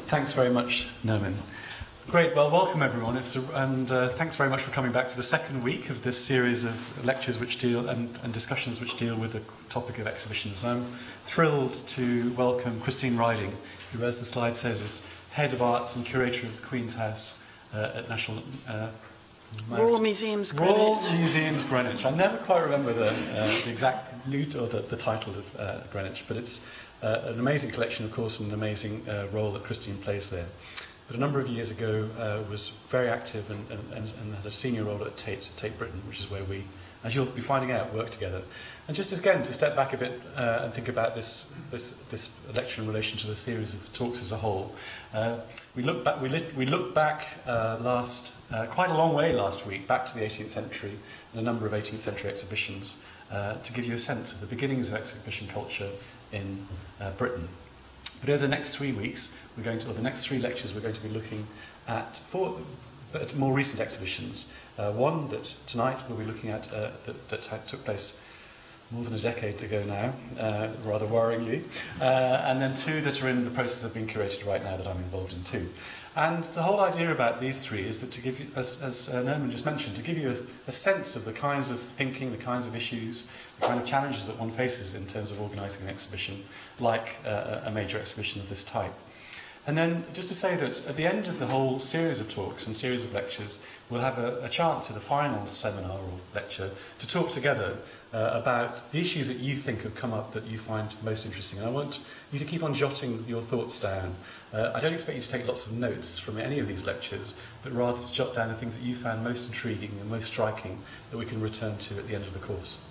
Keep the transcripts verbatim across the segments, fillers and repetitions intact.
Thanks very much, Nermin. Great, well, welcome everyone, it's a, and uh, thanks very much for coming back for the second week of this series of lectures which deal and, and discussions which deal with the topic of exhibitions. I'm thrilled to welcome Christine Riding, who, as the slide says, is Head of Arts and Curator of the Queen's House uh, at National... Uh, Royal Museums Greenwich. Royal Museums Greenwich. I never quite remember the, uh, the exact loot or the, the title of uh, Greenwich, but it's uh, an amazing collection, of course, and an amazing uh, role that Christine plays there. But a number of years ago uh, was very active and, and, and had a senior role at Tate, Tate Britain, which is where we, as you'll be finding out, work together. And just again, to step back a bit uh, and think about this, this, this lecture in relation to the series of talks as a whole. Uh, we look back, we, lit, we looked back uh, last, uh, quite a long way last week, back to the eighteenth century and a number of eighteenth century exhibitions uh, to give you a sense of the beginnings of exhibition culture in uh, Britain. But over the next three weeks, we're going to, or the next three lectures, we're going to be looking at four at more recent exhibitions. Uh, one that tonight we'll be looking at uh, that, that took place more than a decade ago now, uh, rather worryingly, uh, and then two that are in the process of being curated right now that I'm involved in too. And the whole idea about these three is that to give you, as, as uh, Nermin just mentioned, to give you a, a sense of the kinds of thinking, the kinds of issues, the kind of challenges that one faces in terms of organising an exhibition, like uh, a major exhibition of this type. And then just to say that at the end of the whole series of talks and series of lectures, we'll have a, a chance at the final seminar or lecture to talk together uh, about the issues that you think have come up that you find most interesting. And I want you to keep on jotting your thoughts down. Uh, I don't expect you to take lots of notes from any of these lectures, but rather to jot down the things that you found most intriguing and most striking that we can return to at the end of the course.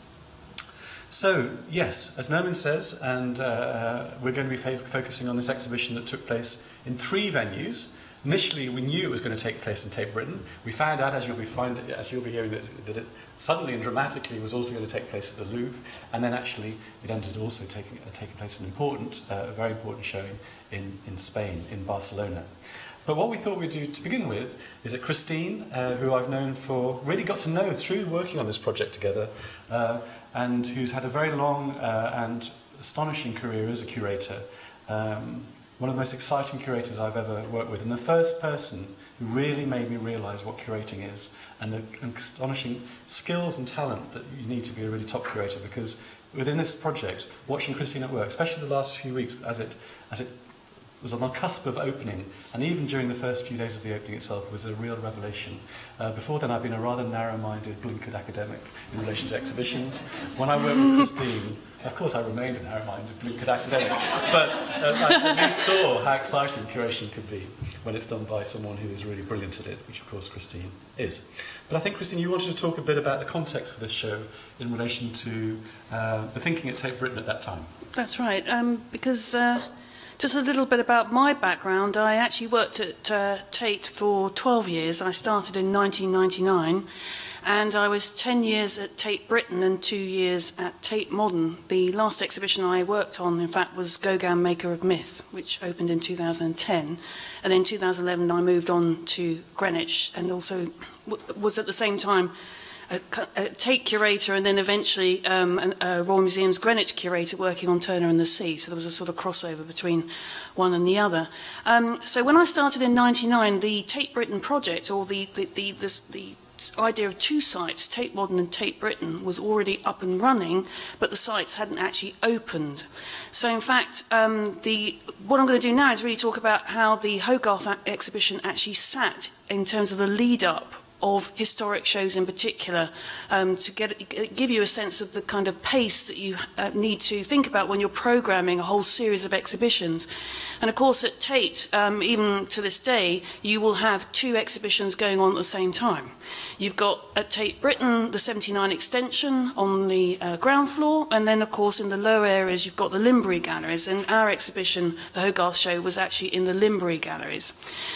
So, yes, as Nermin says, and uh, we're going to be fo focusing on this exhibition that took place in three venues. Initially, we knew it was going to take place in Tate Britain. We found out, as you'll be, find, as you'll be hearing, that, that it suddenly and dramatically was also going to take place at the Louvre, and then actually it ended also taking, uh, taking place an important, uh, a very important showing in, in Spain, in Barcelona. But what we thought we'd do to begin with is that Christine, uh, who I've known for, really got to know through working on this project together, uh, and who's had a very long uh, and astonishing career as a curator. Um, one of the most exciting curators I've ever worked with, and the first person who really made me realise what curating is, and the astonishing skills and talent that you need to be a really top curator, because within this project, watching Christine at work, especially the last few weeks as it, as it was on the cusp of opening, and even during the first few days of the opening itself, was a real revelation. Uh, before then, I've been a rather narrow-minded, blinkered academic in relation to exhibitions. When I worked with Christine, of course I remained a narrow-minded, blinkered academic, but uh, I at least saw how exciting curation could be when it's done by someone who is really brilliant at it, which of course Christine is. But I think, Christine, you wanted to talk a bit about the context for this show in relation to uh, the thinking at Tate Britain at that time. That's right, um, because uh, just a little bit about my background. I actually worked at uh, Tate for twelve years. I started in nineteen ninety-nine, and I was ten years at Tate Britain and two years at Tate Modern. The last exhibition I worked on, in fact, was Gauguin Maker of Myth, which opened in two thousand ten. And in two thousand eleven, I moved on to Greenwich, and also w was at the same time a, a Tate curator, and then eventually um, an, a Royal Museums Greenwich curator working on Turner and the Sea. So there was a sort of crossover between one and the other. Um, so when I started in ninety-nine, the Tate Britain project, or the the the, the, the idea of two sites, Tate Modern and Tate Britain, was already up and running, but the sites hadn't actually opened. So in fact, um, the, what I'm going to do now is really talk about how the Hogarth exhibition actually sat in terms of the lead-up of historic shows in particular, um, to get, give you a sense of the kind of pace that you uh, need to think about when you're programming a whole series of exhibitions. And of course at Tate, um, even to this day, you will have two exhibitions going on at the same time. You've got at Tate Britain the seventy-nine extension on the uh, ground floor, and then of course in the lower areas you've got the Limbury galleries, and our exhibition, the Hogarth show, was actually in the Limbury galleries.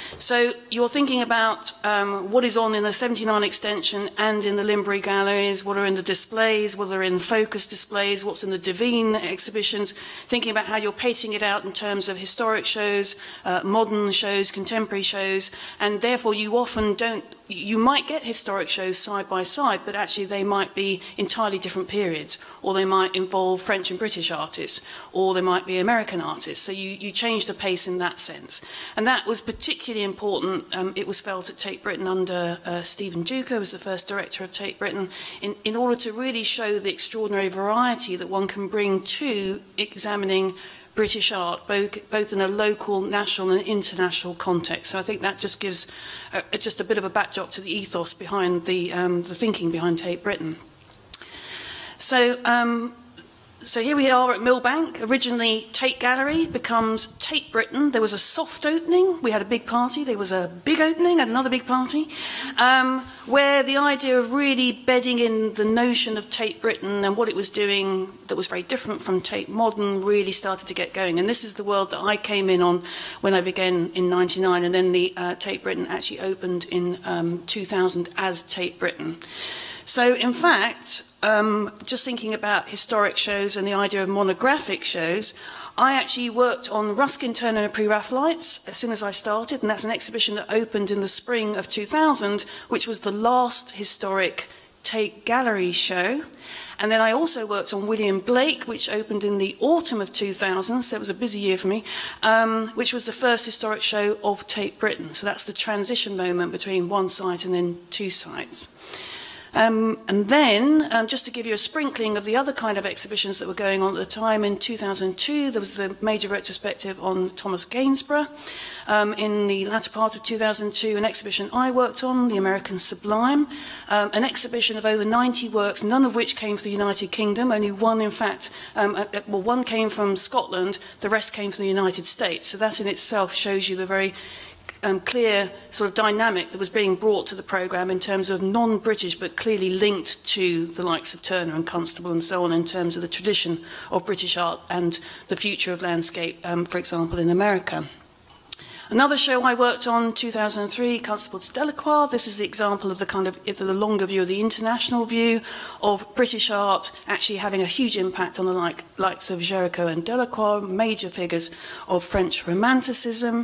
So you're thinking about um, what is on in the seventy-nine extension and in the Limbury galleries, what are in the displays, what are in focus displays, what's in the Devine exhibitions, thinking about how you're pacing it out in terms of historic shows, uh, modern shows, contemporary shows, and therefore you often don't you might get historic shows side by side, but actually they might be entirely different periods, or they might involve French and British artists, or they might be American artists. So you, you change the pace in that sense. And that was particularly important. Um, it was felt at Tate Britain under uh, Stephen Duker, who was the first director of Tate Britain, in, in order to really show the extraordinary variety that one can bring to examining British art, both, both in a local, national and international context. So I think that just gives uh, just a bit of a backdrop to the ethos behind the, um, the thinking behind Tate Britain. So, um, so here we are at Millbank. Originally, Tate Gallery becomes Tate Britain. There was a soft opening. We had a big party. There was a big opening and another big party, um, where the idea of really bedding in the notion of Tate Britain and what it was doing that was very different from Tate Modern really started to get going. And this is the world that I came in on when I began in ninety-nine, and then the uh, Tate Britain actually opened in um, two thousand as Tate Britain. So, in fact, um, just thinking about historic shows and the idea of monographic shows, I actually worked on Ruskin, Turner and Pre-Raphaelites as soon as I started, and that's an exhibition that opened in the spring of two thousand, which was the last historic Tate Gallery show. And then I also worked on William Blake, which opened in the autumn of two thousand, so it was a busy year for me, um, which was the first historic show of Tate Britain. So that's the transition moment between one site and then two sites. Um, and then, um, just to give you a sprinkling of the other kind of exhibitions that were going on at the time, in two thousand two there was the major retrospective on Thomas Gainsborough. Um, in the latter part of two thousand two, an exhibition I worked on, The American Sublime, um, an exhibition of over ninety works, none of which came from the United Kingdom, only one, in fact, um, uh, well, one came from Scotland, the rest came from the United States. So that in itself shows you the very Um, clear sort of dynamic that was being brought to the programme in terms of non-British but clearly linked to the likes of Turner and Constable and so on in terms of the tradition of British art and the future of landscape, um, for example, in America. Another show I worked on, two thousand three, Constable to Delacroix. This is the example of the kind of the longer view, the international view of British art actually having a huge impact on the like, likes of Géricault and Delacroix, major figures of French Romanticism.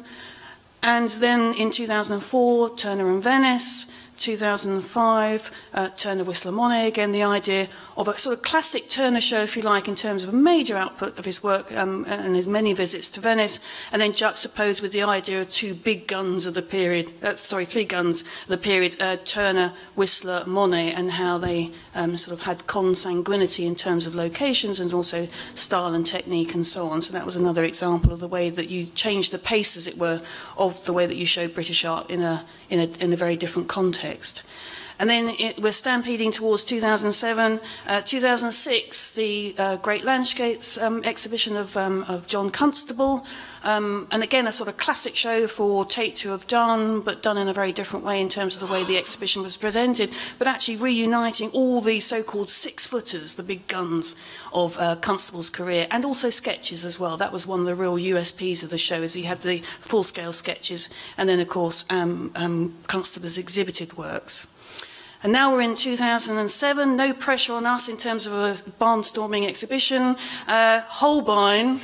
And then in two thousand four, Turner and Venice, two thousand five, uh, Turner Whistler Monet, again the idea of a sort of classic Turner show, if you like, in terms of a major output of his work um, and his many visits to Venice, and then juxtaposed with the idea of two big guns of the period, uh, sorry, three guns of the period, uh, Turner, Whistler, Monet, and how they um, sort of had consanguinity in terms of locations and also style and technique and so on. So that was another example of the way that you changed the pace, as it were, of the way that you showed British art in a, in a, in a very different context. And then it, we're stampeding towards two thousand seven. Uh, two thousand six, the uh, Great Landscapes um, exhibition of, um, of John Constable. Um, and again, a sort of classic show for Tate to have done, but done in a very different way in terms of the way the exhibition was presented, but actually reuniting all the so-called six-footers, the big guns of uh, Constable's career, and also sketches as well. That was one of the real U S Ps of the show, is he had the full-scale sketches, and then, of course, um, um, Constable's exhibited works. And now we're in two thousand seven, no pressure on us in terms of a barnstorming exhibition. Uh, Holbein,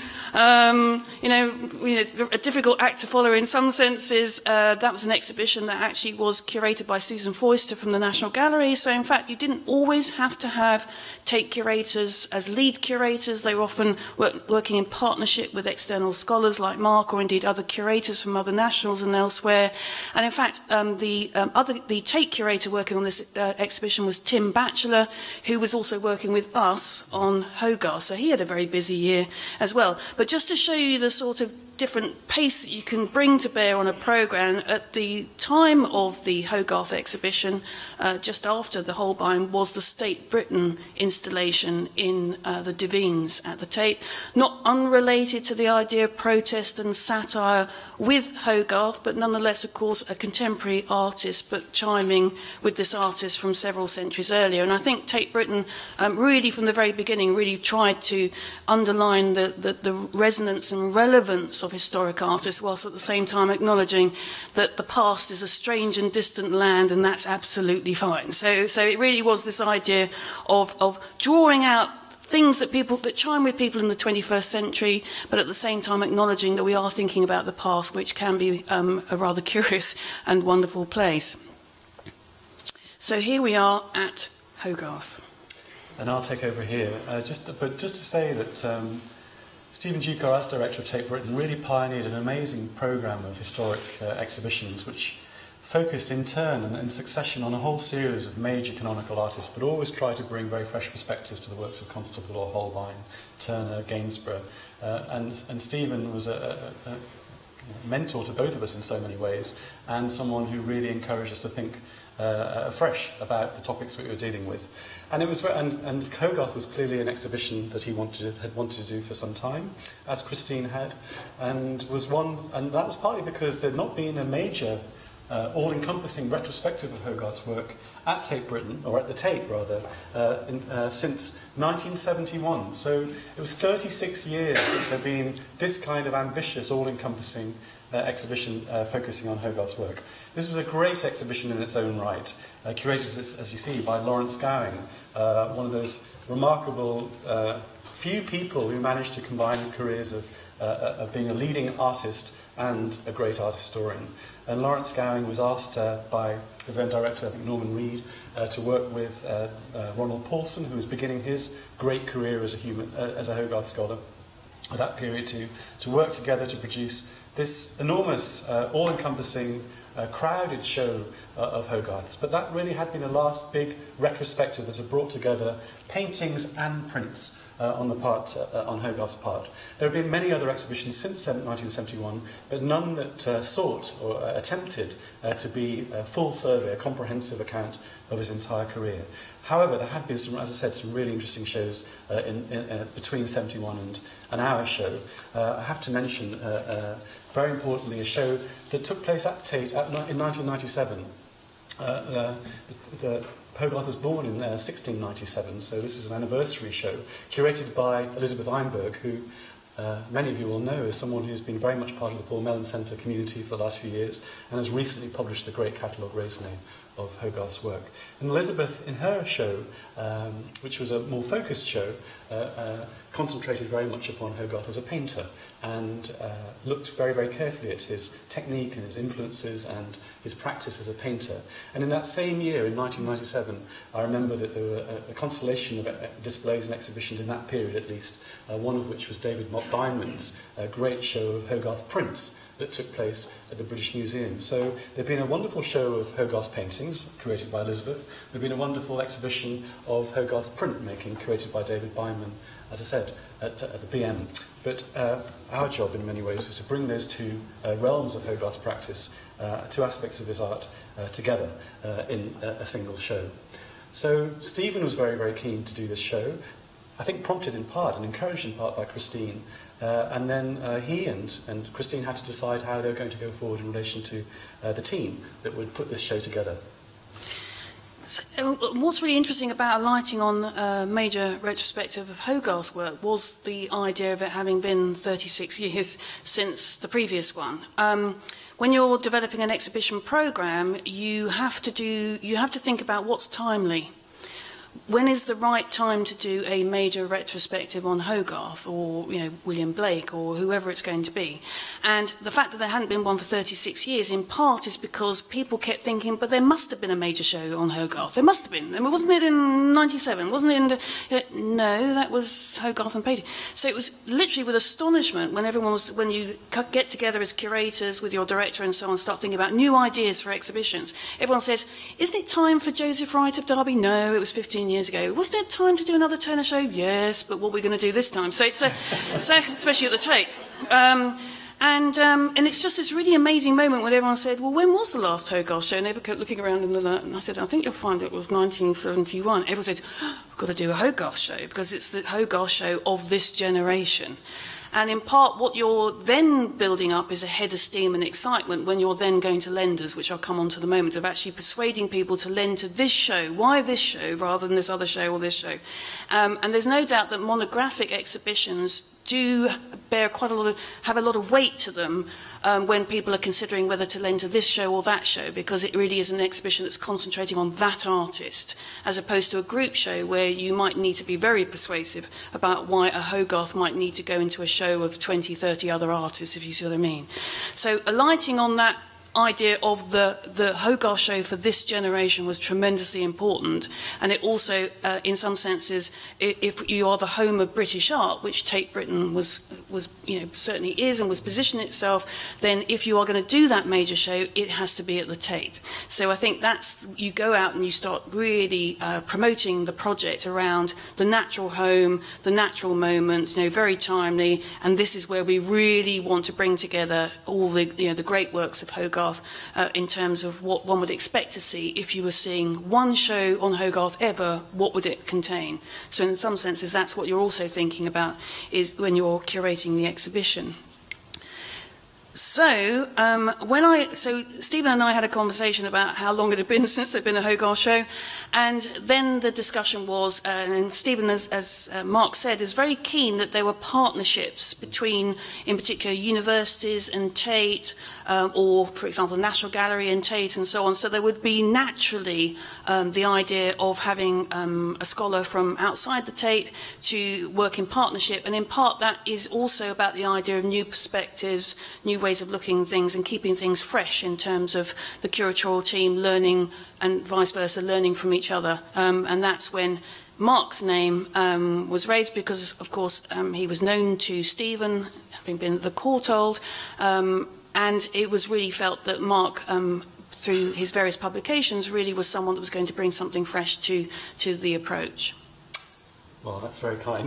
um, you know, you know, a difficult act to follow in some senses. Uh, that was an exhibition that actually was curated by Susan Foyster from the National Gallery. So, in fact, you didn't always have to have Tate curators as lead curators. They were often work, working in partnership with external scholars like Mark, or indeed other curators from other nationals and elsewhere. And, in fact, um, the um, other the Tate curator working on this Uh, exhibition was Tim Batchelor, who was also working with us on Hogarth. So he had a very busy year as well. But just to show you the sort of different pace that you can bring to bear on a programme, at the time of the Hogarth exhibition, uh, just after the Holbein, was the State Britain installation in uh, the Devines at the Tate, not unrelated to the idea of protest and satire with Hogarth, but nonetheless, of course, a contemporary artist, but chiming with this artist from several centuries earlier. And I think Tate Britain, um, really from the very beginning, really tried to underline the, the, the resonance and relevance of historic artists, whilst at the same time acknowledging that the past is a strange and distant land, and that's absolutely fine. So, so it really was this idea of, of drawing out things that people that chime with people in the twenty-first century, but at the same time acknowledging that we are thinking about the past, which can be um, a rather curious and wonderful place. So here we are at Hogarth. And I'll take over here. Uh, just, but just to say that um, Stephen Ducar, as director of Tate Britain, really pioneered an amazing programme of historic uh, exhibitions which focused in turn and in succession on a whole series of major canonical artists, but always tried to bring very fresh perspectives to the works of Constable or Holbein, Turner, Gainsborough. Uh, and, and Stephen was a, a, a mentor to both of us in so many ways, and someone who really encouraged us to think uh, afresh about the topics we were dealing with. And it was, and, and Hogarth was clearly an exhibition that he wanted had wanted to do for some time, as Christine had, and was one, and that was partly because there'd not been a major, uh, all-encompassing retrospective of Hogarth's work at Tate Britain, or at the Tate rather, uh, in, uh, since nineteen seventy-one. So it was thirty-six years since there'd been this kind of ambitious, all-encompassing uh, exhibition uh, focusing on Hogarth's work. This was a great exhibition in its own right, uh, curated, as, as you see, by Lawrence Gowing, uh, one of those remarkable uh, few people who managed to combine the careers of, uh, of being a leading artist and a great art historian. And Lawrence Gowing was asked uh, by the then director, I think Norman Reed, uh, to work with uh, uh, Ronald Paulson, who was beginning his great career as a human, uh, as a Hogarth scholar at that period, to, to work together to produce this enormous, uh, all-encompassing, uh, crowded show uh, of Hogarth's. But that really had been a last big retrospective that had brought together paintings and prints Uh, on the part, uh, on Hogarth's part. There have been many other exhibitions since nineteen seventy-one, but none that uh, sought or uh, attempted uh, to be a full survey, a comprehensive account of his entire career. However, there had been some, as I said, some really interesting shows uh, in, in, uh, between seventy-one and an hour show. Uh, I have to mention, uh, uh, very importantly, a show that took place at Tate at, in nineteen ninety-seven. Uh, uh, the, the Hogarth was born in uh, sixteen ninety-seven, so this was an anniversary show, curated by Elizabeth Einberg, who uh, many of you will know is someone who's been very much part of the Paul Mellon Centre community for the last few years, and has recently published the great catalogue raisonné of Hogarth's work. And Elizabeth, in her show, um, which was a more focused show, uh, uh, concentrated very much upon Hogarth as a painter, and uh, looked very, very carefully at his technique and his influences and his practice as a painter. And in that same year, in nineteen ninety-seven, I remember that there were a, a constellation of displays and exhibitions in that period at least, uh, one of which was David Mott Diamond's uh, great show of Hogarth prints that took place at the British Museum. So there'd been a wonderful show of Hogarth's paintings, curated by Elizabeth. There'd been a wonderful exhibition of Hogarth's printmaking, curated by David Byman, as I said, at, at the B M. But uh, our job, in many ways, was to bring those two uh, realms of Hogarth's practice, uh, two aspects of his art, uh, together uh, in a, a single show. So Stephen was very, very keen to do this show, I think prompted in part and encouraged in part by Christine. Uh, and then uh, he and, and Christine had to decide how they were going to go forward in relation to uh, the team that would put this show together. So, uh, what's really interesting about alighting on a major retrospective of Hogarth's work was the idea of it having been thirty-six years since the previous one. Um, when you're developing an exhibition programme, you have to do, you have to think about what's timely. When is the right time to do a major retrospective on Hogarth or, you know, William Blake or whoever it's going to be? And the fact that there hadn't been one for thirty-six years, in part, is because people kept thinking, but there must have been a major show on Hogarth. There must have been. I mean, wasn't it in ninety-seven? Wasn't it in... The, no, that was Hogarth and painting. So it was literally with astonishment when everyone was... When you get together as curators with your director and so on, start thinking about new ideas for exhibitions, everyone says, isn't it time for Joseph Wright of Derby? No, it was fifteen years ago. Wasn't it time to do another Turner show? Yes, but what are we going to do this time? So it's a, so especially at the Tate. Um, and um, and it's just this really amazing moment when everyone said, well, when was the last Hogarth show? And they kept looking around in the night, and I said, I think you'll find it was nineteen seventy-one. Everyone said, oh, we've got to do a Hogarth show because it's the Hogarth show of this generation. And in part, what you're then building up is a head of steam and excitement when you're then going to lenders, which I'll come on to the moment, of actually persuading people to lend to this show. Why this show rather than this other show or this show? Um, and there's no doubt that monographic exhibitions do bear quite a lot of, have a lot of weight to them um, when people are considering whether to lend to this show or that show, because it really is an exhibition that's concentrating on that artist, as opposed to a group show where you might need to be very persuasive about why a Hogarth might need to go into a show of twenty, thirty other artists, if you see what I mean. So alighting on that idea of the, the Hogarth show for this generation was tremendously important, and it also, uh, in some senses, if you are the home of British art, which Tate Britain was, was, you know, certainly is and was positioning itself, then if you are going to do that major show, it has to be at the Tate. So I think that's, you go out and you start really uh, promoting the project around the natural home, the natural moment, you know, very timely, and this is where we really want to bring together all the, you know, the great works of Hogarth uh, in terms of what one would expect to see if you were seeing one show on Hogarth ever, what would it contain? So in some senses, that's what you're also thinking about is when you're curating the exhibition. So, um, when I, so Stephen and I had a conversation about how long it had been since there'd been a Hogarth show, and then the discussion was, uh, and Stephen, as, as uh, Mark said, is very keen that there were partnerships between, in particular, universities and Tate, um, or, for example, National Gallery and Tate, and so on. So there would be naturally um, the idea of having um, a scholar from outside the Tate to work in partnership, and in part that is also about the idea of new perspectives, new ways of looking at things and keeping things fresh in terms of the curatorial team learning and vice versa, learning from each other. Um, and that's when Mark's name um, was raised because, of course, um, he was known to Stephen, having been at the Courtauld, um, and it was really felt that Mark, um, through his various publications, really was someone that was going to bring something fresh to, to the approach. Well, that's very kind.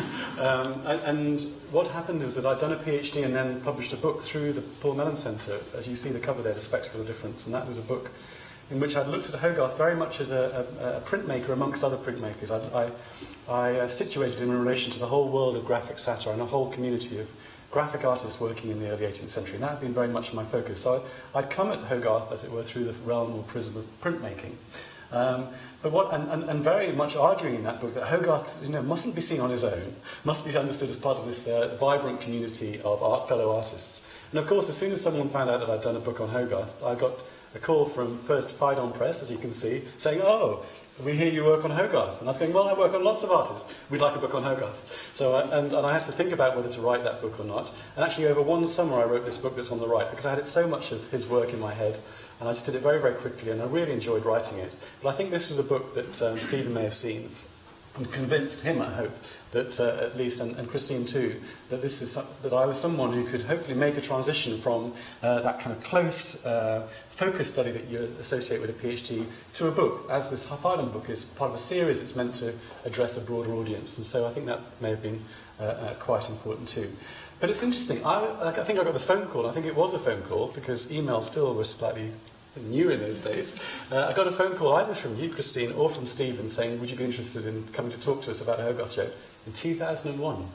um, and, and what happened was that I'd done a PhD and then published a book through the Paul Mellon Centre. As you see the cover there, The Spectacle of Difference, and that was a book in which I'd looked at Hogarth very much as a, a, a printmaker amongst other printmakers. I, I, I uh, situated him in relation to the whole world of graphic satire and a whole community of graphic artists working in the early eighteenth century, and that had been very much my focus. So I, I'd come at Hogarth, as it were, through the realm or prism of printmaking. Um, but what, and, and, and very much arguing in that book that Hogarth, you know, mustn't be seen on his own, must be understood as part of this uh, vibrant community of art, fellow artists. And of course, as soon as someone found out that I'd done a book on Hogarth, I got a call from first Phaidon Press, as you can see, saying, "Oh, we hear you work on Hogarth." And I was going, "Well, I work on lots of artists. We'd like a book on Hogarth." So, uh, and, and I had to think about whether to write that book or not. And actually, over one summer, I wrote this book that's on the right, because I had so much of his work in my head. And I just did it very, very quickly, and I really enjoyed writing it. But I think this was a book that um, Stephen may have seen and convinced him, I hope, that uh, at least, and, and Christine too, that this is some, that I was someone who could hopefully make a transition from uh, that kind of close, uh, focused study that you associate with a PhD to a book, as this Phaidon book is part of a series that's meant to address a broader audience. And so I think that may have been uh, uh, quite important too. But it's interesting. I, like, I think I got the phone call. I think it was a phone call because email still was slightly new in those days. Uh, I got a phone call either from you, Christine, or from Stephen saying, "Would you be interested in coming to talk to us about a Hogarth show?" In two thousand one.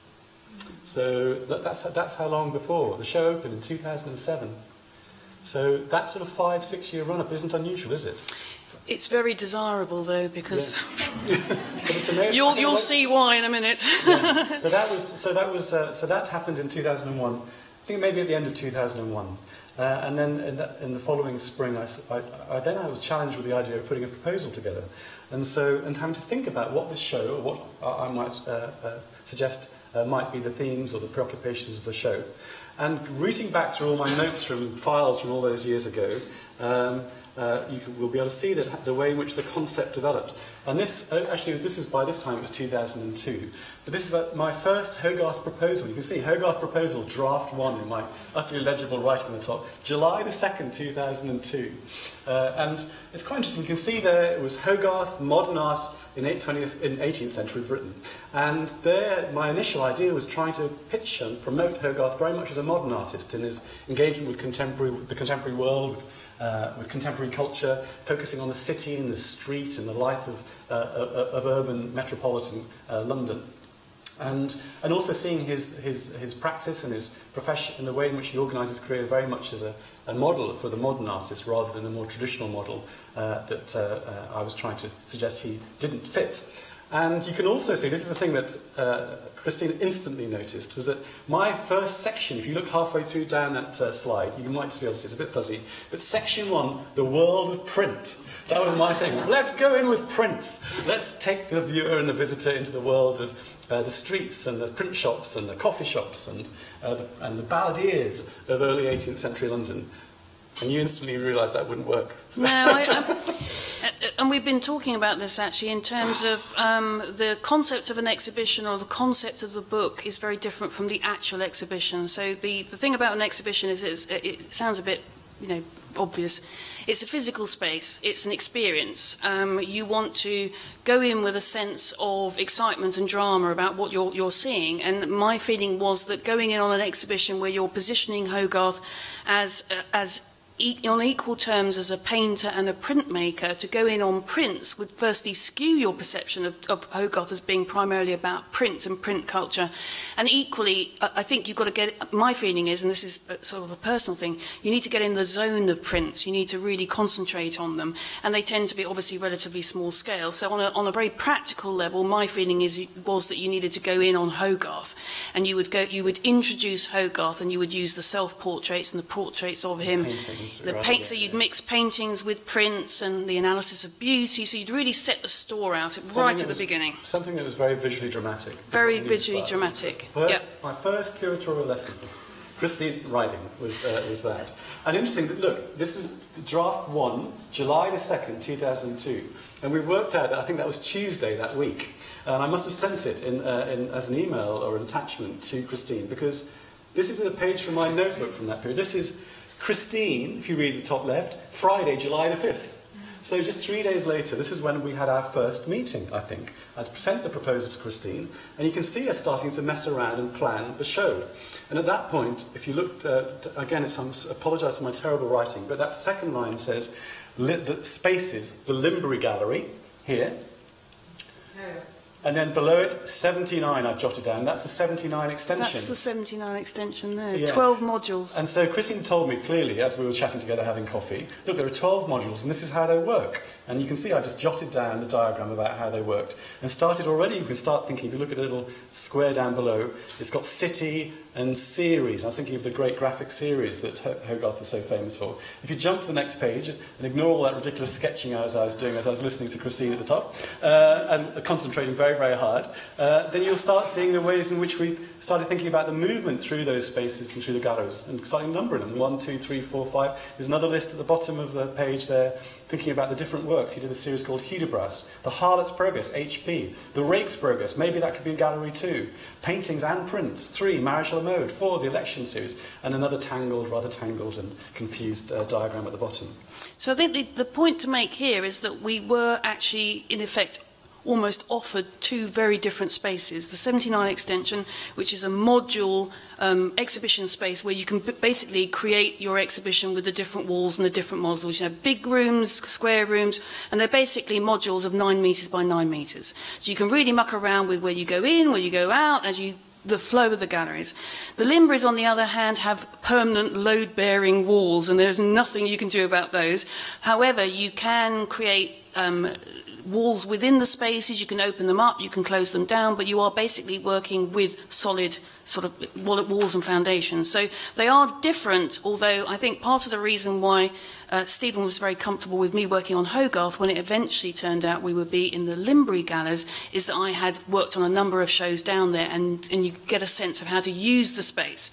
So that, that's that's how long before the show opened in two thousand seven. So that sort of five, six year run up isn't unusual, is it? It's very desirable, though, because yeah. you'll you'll see why in a minute. yeah. So that was so that was uh, so that happened in two thousand one. I think maybe at the end of two thousand one, uh, and then in the, in the following spring, I, I, I then I was challenged with the idea of putting a proposal together, and so and having to think about what this show, or what I might uh, uh, suggest uh, might be the themes or the preoccupations of the show, and rooting back through all my notes from files from all those years ago. Um, Uh, you will be able to see that the way in which the concept developed. And this, uh, actually, this is by this time it was two thousand two. But this is uh, my first Hogarth proposal. You can see Hogarth proposal draft one in my utterly legible writing on the top, July the second, two thousand two. Uh, and it's quite interesting. You can see there it was Hogarth, modern art in, twentieth, in eighteenth century Britain. And there, my initial idea was trying to pitch and promote Hogarth very much as a modern artist in his engagement with contemporary, the contemporary world, with Uh, with contemporary culture, focusing on the city and the street and the life of, uh, of urban metropolitan uh, London. And, and also seeing his, his, his practice and his profession and the way in which he organised his career very much as a, a model for the modern artist rather than the more traditional model uh, that uh, uh, I was trying to suggest he didn't fit. And you can also see, this is the thing that uh, Christine instantly noticed, was that my first section, if you look halfway through down that uh, slide, you might be able to see it's a bit fuzzy, but section one, the world of print. That was my thing. Let's go in with prints. Let's take the viewer and the visitor into the world of uh, the streets and the print shops and the coffee shops and, uh, the, and the balladeers of early eighteenth century London. And you instantly realised that wouldn't work. No, I, um, and we've been talking about this actually in terms of um, the concept of an exhibition or the concept of the book is very different from the actual exhibition. So the, the thing about an exhibition is it's, it sounds a bit, you know, obvious. It's a physical space. It's an experience. Um, you want to go in with a sense of excitement and drama about what you're, you're seeing. And my feeling was that going in on an exhibition where you're positioning Hogarth as uh, as E on equal terms as a painter and a printmaker, to go in on prints would firstly skew your perception of, of Hogarth as being primarily about print and print culture. And equally, I think you've got to get, my feeling is, and this is sort of a personal thing, you need to get in the zone of prints. You need to really concentrate on them. And they tend to be obviously relatively small scale. So on a, on a very practical level, my feeling is was that you needed to go in on Hogarth. And you would, go, you would introduce Hogarth and you would use the self-portraits and the portraits of him. Painting. The paint, so you'd mix paintings with prints and the analysis of beauty, so you'd really set the store out right at the beginning. Something that was very visually dramatic. Very visually dramatic. First, yep. My first curatorial lesson, Christine writing, was, uh, was that. And interesting, that, look, this was draft one, July the second, two thousand two. And we worked out that I think that was Tuesday that week. And I must have sent it in, uh, in, as an email or an attachment to Christine, because this is a page from my notebook from that period. This is Christine, if you read the top left, Friday, July the fifth. So just three days later, this is when we had our first meeting, I think. I'd present the proposal to Christine, and you can see her starting to mess around and plan the show. And at that point, if you looked, uh, again, it's, I apologise for my terrible writing, but that second line says, the spaces, the Limbury Gallery, here. Yeah. And then below it, seventy-nine I've jotted down. That's the seventy-nine extension. That's the seventy-nine extension there. Yeah. twelve modules. And so Christine told me clearly, as we were chatting together having coffee, look, there are twelve modules, and this is how they work. And you can see I just jotted down the diagram about how they worked. And started already, you can start thinking, if you look at the little square down below, it's got city and series. I was thinking of the great graphic series that Hogarth is so famous for. If you jump to the next page and ignore all that ridiculous sketching as I was doing as I was listening to Christine at the top, uh, and concentrating very, very hard, uh, then you'll start seeing the ways in which we started thinking about the movement through those spaces and through the galleries, and starting numbering them. One, two, three, four, five. There's another list at the bottom of the page there, thinking about the different works. He did a series called Hudibras, the Harlot's Progress, H P, the Rake's Progress, maybe that could be in gallery two, paintings and prints, three, Marriage a la Mode, four, the election series, and another tangled, rather tangled and confused uh, diagram at the bottom. So I think the, the point to make here is that we were actually, in effect, almost offered two very different spaces. The seventy-nine extension, which is a module um, exhibition space where you can basically create your exhibition with the different walls and the different modules. You have big rooms, square rooms, and they're basically modules of nine metres by nine metres. So you can really muck around with where you go in, where you go out, as you the flow of the galleries. The Limburys, on the other hand, have permanent load-bearing walls, and there's nothing you can do about those. However, you can create um, walls within the spaces, you can open them up, you can close them down, but you are basically working with solid sort of walls and foundations. So they are different, although I think part of the reason why uh, Stephen was very comfortable with me working on Hogarth when it eventually turned out we would be in the Limbury Galleries is that I had worked on a number of shows down there, and, and you get a sense of how to use the space.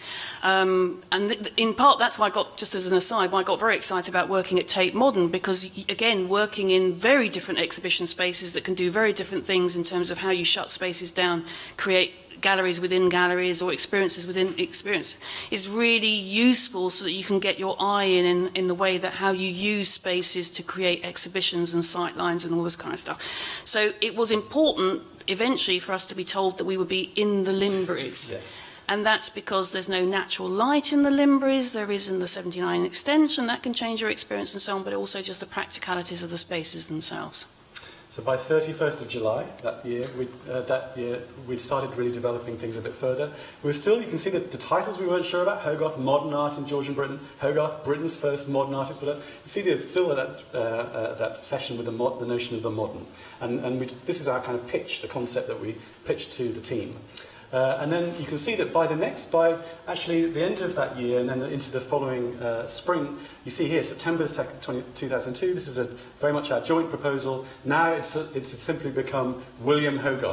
Um, and th in part that's why I got, just as an aside, why I got very excited about working at Tate Modern, because again, working in very different exhibition spaces that can do very different things in terms of how you shut spaces down, create galleries within galleries or experiences within experience is really useful, so that you can get your eye in, in in the way that how you use spaces to create exhibitions and sight lines and all this kind of stuff. So it was important eventually for us to be told that we would be in the Limburys. Yes. And that's because there's no natural light in the Limburys, there is in the seventy-nine extension. That can change your experience and so on, but also just the practicalities of the spaces themselves. So by thirty-first of July that year, we, uh, that year, we'd started really developing things a bit further. We were still, you can see that the titles we weren't sure about: Hogarth, Modern Art in Georgian Britain, Hogarth, Britain's first modern artist. But uh, you see there's still that, uh, uh, that obsession with the, mod the notion of the modern. And, and we, this is our kind of pitch, the concept that we pitched to the team. Uh, and then you can see that by the next, by actually the end of that year and then into the following uh, spring, you see here, September second, two thousand two, this is a, very much our joint proposal. Now it's, a, it's simply become William Hogarth.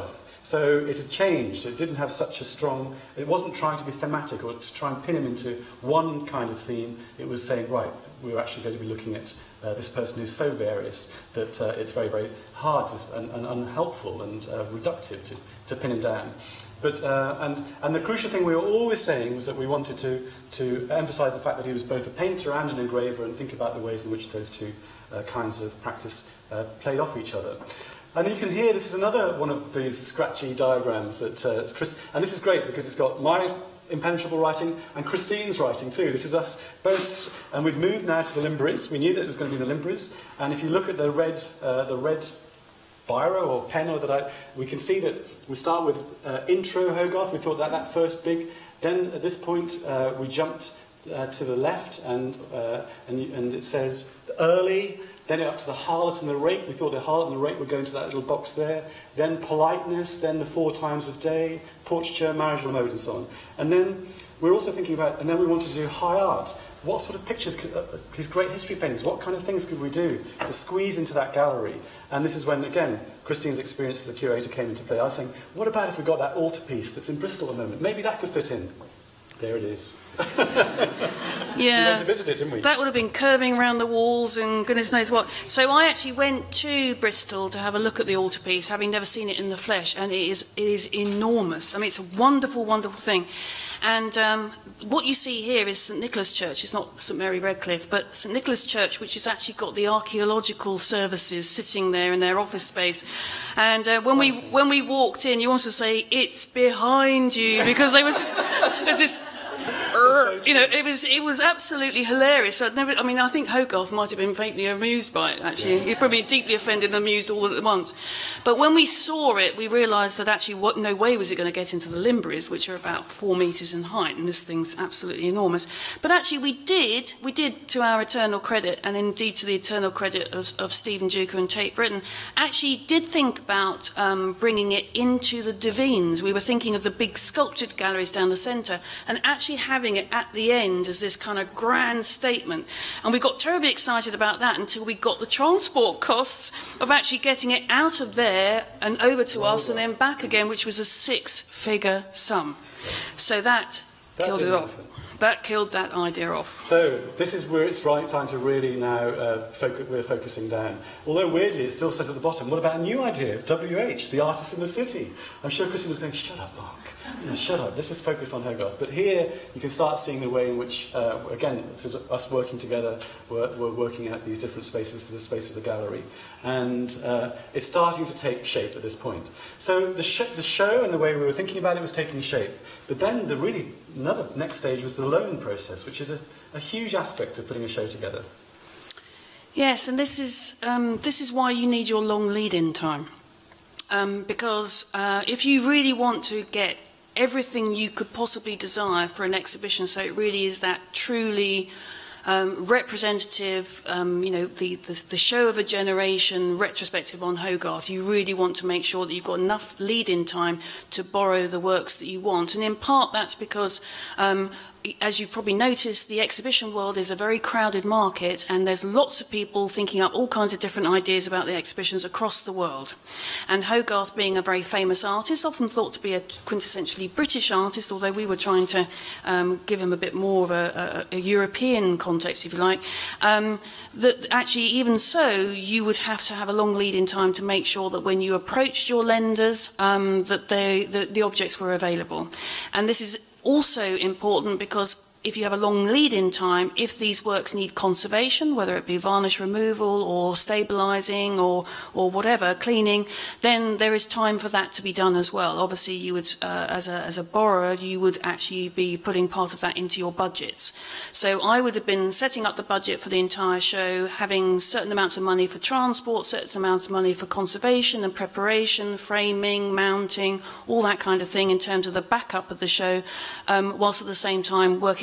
So it had changed. It didn't have such a strong, it wasn't trying to be thematic or to try and pin him into one kind of theme. It was saying, right, we're actually going to be looking at uh, this person who's so various that uh, it's very, very hard and, and unhelpful and uh, reductive to, to pin him down. But, uh, and, and the crucial thing we were always saying was that we wanted to, to emphasise the fact that he was both a painter and an engraver and think about the ways in which those two uh, kinds of practice uh, played off each other. And you can hear, this is another one of these scratchy diagrams that uh, it's Chris, and this is great because it's got my impenetrable writing and Christine's writing too. This is us both, and we've moved now to the limbreys. We knew that it was going to be the limbreys, and if you look at the red, uh, the red biro or pen or that I, we can see that we start with uh, intro Hogarth. We thought that that first big. Then at this point uh, we jumped uh, to the left and uh, and, and it says early. Then up to the harlot and the rake. We thought the harlot and the rake would go into that little box there. Then politeness. Then the four times of day, portraiture, marriageable mode, and so on. And then we're also thinking about. And then we wanted to do high art. What sort of pictures, could, uh, his great history paintings, what kind of things could we do to squeeze into that gallery? And this is when, again, Christine's experience as a curator came into play. I was saying, what about if we got that altarpiece that's in Bristol at the moment? Maybe that could fit in. There it is. Yeah, we went to visit it, didn't we? That would have been curving around the walls and goodness knows what. So I actually went to Bristol to have a look at the altarpiece, having never seen it in the flesh, and it is, it is enormous. I mean, it's a wonderful, wonderful thing. And um, what you see here is St Nicholas Church. It's not St Mary Redcliffe, but St Nicholas Church, which has actually got the archaeological services sitting there in their office space. And uh, when we when we walked in, you want to say, "It's behind you," because there was there's this. So you know, it was it was absolutely hilarious. I'd never. I mean, I think Hogarth might have been faintly amused by it. Actually, yeah. He'd probably been deeply offended and amused all at once. But when we saw it, we realised that actually, what no way was it going to get into the limbreys, which are about four metres in height, and this thing's absolutely enormous. But actually, we did we did to our eternal credit, and indeed to the eternal credit of, of Stephen Duker and Tate Britain, actually did think about um, bringing it into the Devines. We were thinking of the big sculptured galleries down the centre, and actually having it at the end as this kind of grand statement. And we got terribly excited about that until we got the transport costs of actually getting it out of there and over to well, us and then back again, which was a six-figure sum. So that, that killed it off. Happen. That killed that idea off. So this is where it's right time to really now uh, focus, we're focusing down. Although weirdly it still says at the bottom, what about a new idea? W H, the artist in the city. I'm sure Christine was going, shut up, Mark. You know, shut up, let's just focus on Hogarth. But here you can start seeing the way in which, uh, again, this is us working together, we're, we're working out these different spaces, the space of the gallery. And uh, it's starting to take shape at this point. So the, sh the show and the way we were thinking about it was taking shape. But then the really, another next stage was the loan process, which is a, a huge aspect of putting a show together. Yes, and this is, um, this is why you need your long lead-in time. Um, because uh, if you really want to get everything you could possibly desire for an exhibition, so it really is that truly um, representative, um, you know, the, the, the show of a generation retrospective on Hogarth. You really want to make sure that you've got enough lead-in time to borrow the works that you want. And in part that's because um, as you probably noticed, the exhibition world is a very crowded market, and there's lots of people thinking up all kinds of different ideas about the exhibitions across the world. And Hogarth, being a very famous artist, often thought to be a quintessentially British artist, although we were trying to um, give him a bit more of a, a, a European context, if you like, um, that actually, even so, you would have to have a long lead in time to make sure that when you approached your lenders, um, that they, the, the objects were available. And this is also important because if you have a long lead-in time, if these works need conservation, whether it be varnish removal or stabilising or, or whatever, cleaning, then there is time for that to be done as well. Obviously, you would, uh, as, a, as a borrower, you would actually be putting part of that into your budgets. So I would have been setting up the budget for the entire show, having certain amounts of money for transport, certain amounts of money for conservation and preparation, framing, mounting, all that kind of thing in terms of the backup of the show, um, whilst at the same time working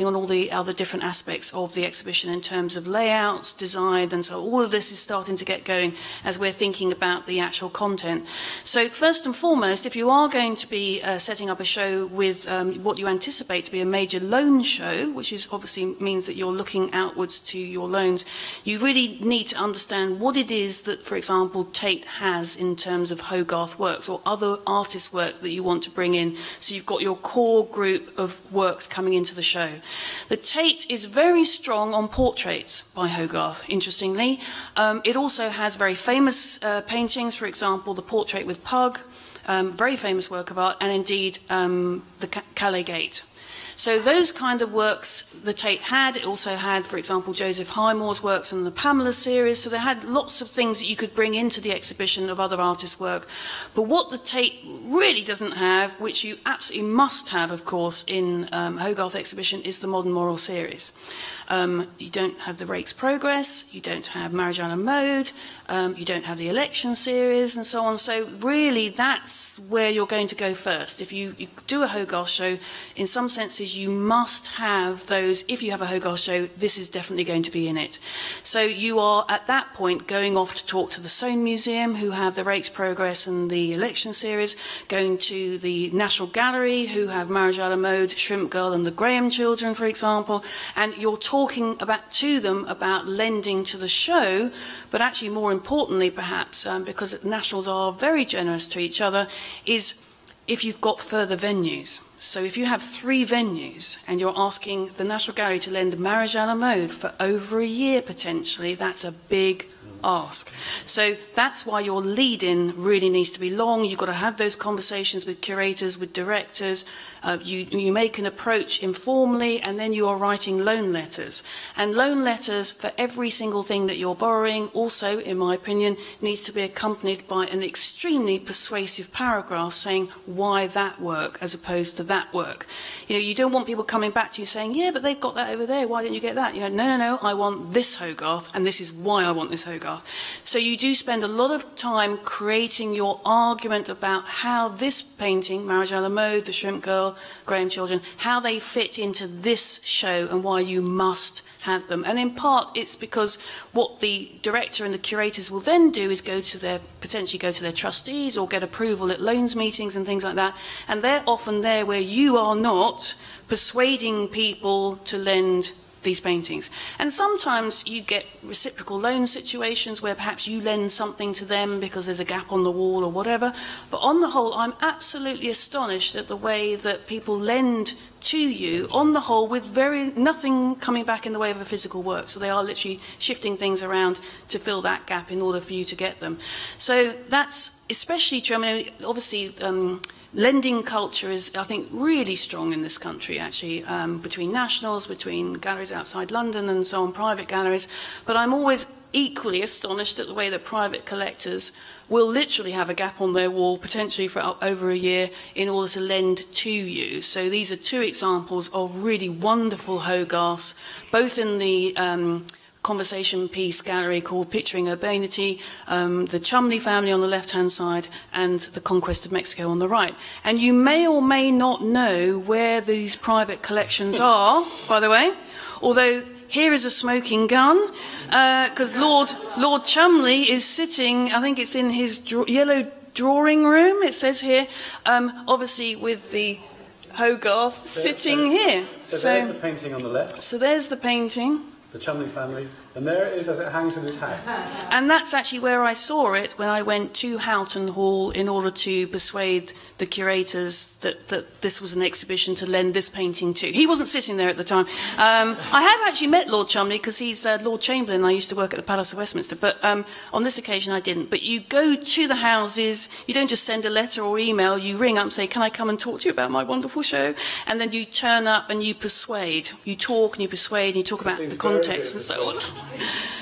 working on all the other different aspects of the exhibition in terms of layouts, design, and so all of this is starting to get going as we're thinking about the actual content. So first and foremost, if you are going to be uh, setting up a show with um, what you anticipate to be a major loan show, which is obviously means that you're looking outwards to your loans, you really need to understand what it is that, for example, Tate has in terms of Hogarth works or other artist work that you want to bring in. So you've got your core group of works coming into the show. The Tate is very strong on portraits by Hogarth, interestingly. Um, it also has very famous uh, paintings, for example, the portrait with Pug, um, very famous work of art, and indeed um, the Calais Gate. So those kind of works the Tate had. It also had, for example, Joseph Highmore's works in the Pamela series. So they had lots of things that you could bring into the exhibition of other artists' work. But what the Tate really doesn't have, which you absolutely must have, of course, in um, Hogarth exhibition, is the Modern Moral series. Um, you don't have the Rake's Progress, you don't have Marriage a la Mode, um, you don't have the Election series and so on. So really that's where you're going to go first. If you, you do a Hogarth show, in some senses you must have those. If you have a Hogarth show, this is definitely going to be in it. So you are at that point going off to talk to the Soane Museum, who have the Rake's Progress and the Election series, going to the National Gallery, who have Marriage a la Mode, Shrimp Girl and the Graham Children, for example, and you're talking talking about to them about lending to the show, but actually more importantly perhaps, um, because nationals are very generous to each other, is if you've got further venues. So if you have three venues and you're asking the National Gallery to lend Marriage a la Mode for over a year potentially, that's a big ask. So that's why your lead-in really needs to be long. You've got to have those conversations with curators, with directors. Uh, you, you make an approach informally, and then you are writing loan letters. And loan letters for every single thing that you're borrowing also, in my opinion, needs to be accompanied by an extremely persuasive paragraph saying why that work as opposed to that work. You know, you don't want people coming back to you saying, yeah, but they've got that over there, why didn't you get that? You know, no, no, no, I want this Hogarth, and this is why I want this Hogarth. So you do spend a lot of time creating your argument about how this painting, Marriage a la Mode, the Shrimp Girl, Graham Children, how they fit into this show and why you must have them. And in part, it's because what the director and the curators will then do is go to their, potentially go to their trustees or get approval at loans meetings and things like that. And they're often there where you are not, persuading people to lend these paintings. And sometimes you get reciprocal loan situations where perhaps you lend something to them because there's a gap on the wall or whatever. But on the whole, I'm absolutely astonished at the way that people lend to you, on the whole, with very nothing coming back in the way of a physical work. So they are literally shifting things around to fill that gap in order for you to get them. So that's especially true. I mean, obviously, um, lending culture is, I think, really strong in this country, actually, um, between nationals, between galleries outside London and so on, private galleries. But I'm always equally astonished at the way that private collectors will literally have a gap on their wall, potentially for over a year, in order to lend to you. So these are two examples of really wonderful Hogarths, both in the um, conversation piece gallery called Picturing Urbanity, um, the Chumley family on the left-hand side, and the Conquest of Mexico on the right. And you may or may not know where these private collections are, by the way, although here is a smoking gun, because uh, Lord, Lord Chumley is sitting, I think it's in his draw yellow drawing room, it says here, um, obviously with the Hogarth so, sitting so, here. So, so there's the painting on the left. So there's the painting. The Chumley family, and there it is as it hangs in his house. And that's actually where I saw it when I went to Houghton Hall in order to persuade the curators that, that this was an exhibition to lend this painting to. He wasn't sitting there at the time. Um, I have actually met Lord Chumley because he's uh, Lord Chamberlain. I used to work at the Palace of Westminster, but um, on this occasion I didn't. But you go to the houses, you don't just send a letter or email, you ring up and say, can I come and talk to you about my wonderful show? And then you turn up and you persuade. You talk and you persuade and you talk about the context and so on.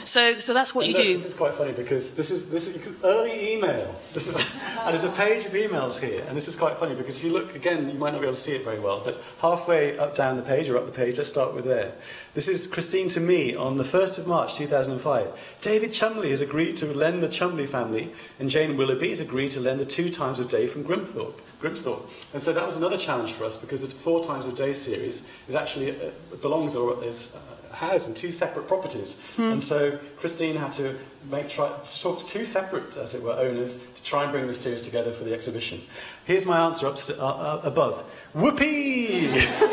So, so that's what and you look, do. This is quite funny because this is this is early email. This is and there's a page of emails here, and this is quite funny because if you look again, you might not be able to see it very well, but halfway up down the page or up the page, let's start with there. This is Christine to me on the first of March two thousand five. David Chumley has agreed to lend the Chumley family, and Jane Willoughby has agreed to lend the two times a day from Grimthorpe. Grimsthorpe. And so that was another challenge for us because the four times a day series is actually uh, belongs or is uh, housed in two separate properties. Hmm. And so Christine had to make try to talk to two separate, as it were, owners to try and bring the series together for the exhibition. Here's my answer up uh, uh, above. Whoopee!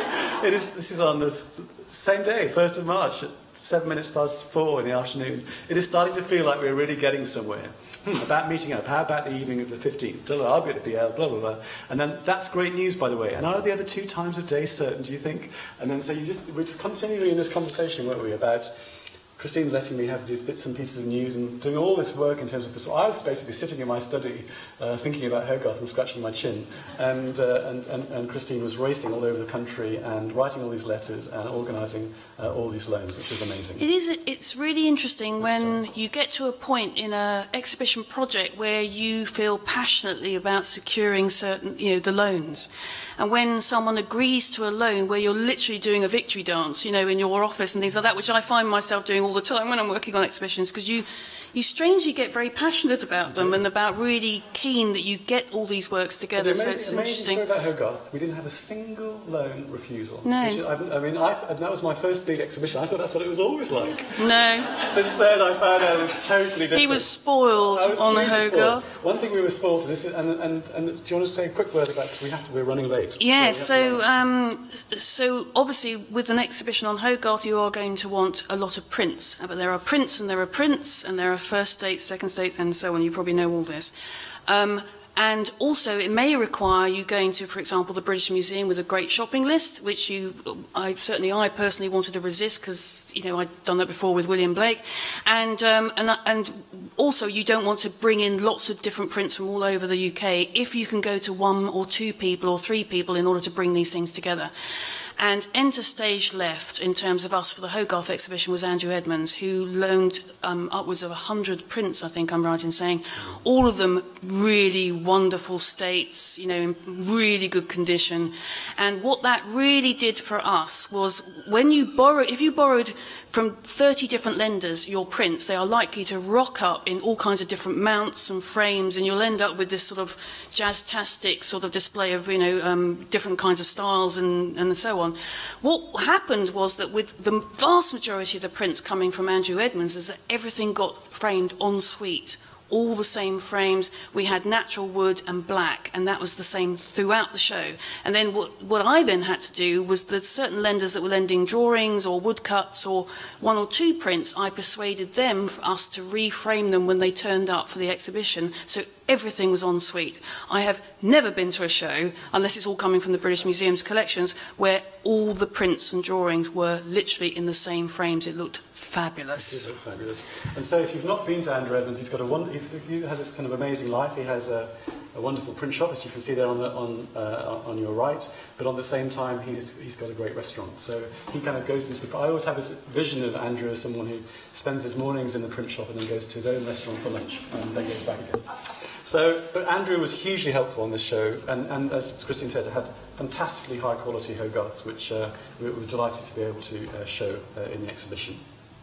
It is. This is on this same day, first of March, at seven minutes past four in the afternoon. It is starting to feel like we're really getting somewhere. Hmm, about meeting up. How about the evening of the fifteenth? I'll be at the B L, blah, blah, blah. And then that's great news, by the way. And are the other two times of day certain, do you think? And then so you just, we're just continuing in this conversation, weren't we, about Christine letting me have these bits and pieces of news and doing all this work in terms of... So I was basically sitting in my study uh, thinking about Hogarth and scratching my chin. And, uh, and, and, and Christine was racing all over the country and writing all these letters and organising uh, all these loans, which is amazing. It is, it's really interesting when you get to a point in an exhibition project where you feel passionately about securing certain, you know, the loans. And when someone agrees to a loan where you're literally doing a victory dance, you know, in your office and things like that, which I find myself doing all the time when I'm working on exhibitions, because you, you strangely get very passionate about them and about really keen that you get all these works together. The amazing, so it's amazing interesting. story about Hogarth, we didn't have a single loan refusal. No. Which, I, I mean, I, that was my first big exhibition. I thought that's what it was always like. No. Since then, I found out it's totally different. He was spoiled was on the hugely Hogarth. Spoiled. One thing we were spoiled, and, this is, and, and, and do you want to say a quick word about, because we have to, we're running late. Yeah, so, so, um, so obviously with an exhibition on Hogarth, you are going to want a lot of prints. But there are prints and there are prints, and there are first dates, second dates, and so on. You probably know all this. Um, And also, it may require you going to, for example, the British Museum with a great shopping list, which you, I certainly, I personally wanted to resist because, you know, I'd done that before with William Blake. And, um, and, and also, you don't want to bring in lots of different prints from all over the U K if you can go to one or two people or three people in order to bring these things together. And enter stage left in terms of us for the Hogarth exhibition was Andrew Edmonds, who loaned um, upwards of a hundred prints, I think I'm right in saying, all of them really wonderful states, you know, in really good condition. And what that really did for us was when you borrow, if you borrowed from thirty different lenders your prints, they are likely to rock up in all kinds of different mounts and frames, and you'll end up with this sort of jazz-tastic sort of display of, you know, um, different kinds of styles and, and so on. What happened was that with the vast majority of the prints coming from Andrew Edmonds is that everything got framed en suite. All the same frames. We had natural wood and black, and that was the same throughout the show. And then what, what I then had to do was that certain lenders that were lending drawings or woodcuts or one or two prints, I persuaded them for us to reframe them when they turned up for the exhibition. So everything was en suite. I have never been to a show, unless it's all coming from the British Museum's collections, where all the prints and drawings were literally in the same frames. It looked fabulous. It is fabulous. And so if you've not been to Andrew Edmonds, he's got a one, he's, he has this kind of amazing life. He has a, a wonderful print shop, as you can see there on the, on uh, on your right. But on the same time, he's he's got a great restaurant. So he kind of goes into the. I always have this vision of Andrew as someone who spends his mornings in the print shop and then goes to his own restaurant for lunch and then goes back again. So, but Andrew was hugely helpful on this show, and, and as Christine said, it had fantastically high quality Hogarths, which uh, we were delighted to be able to uh, show uh, in the exhibition.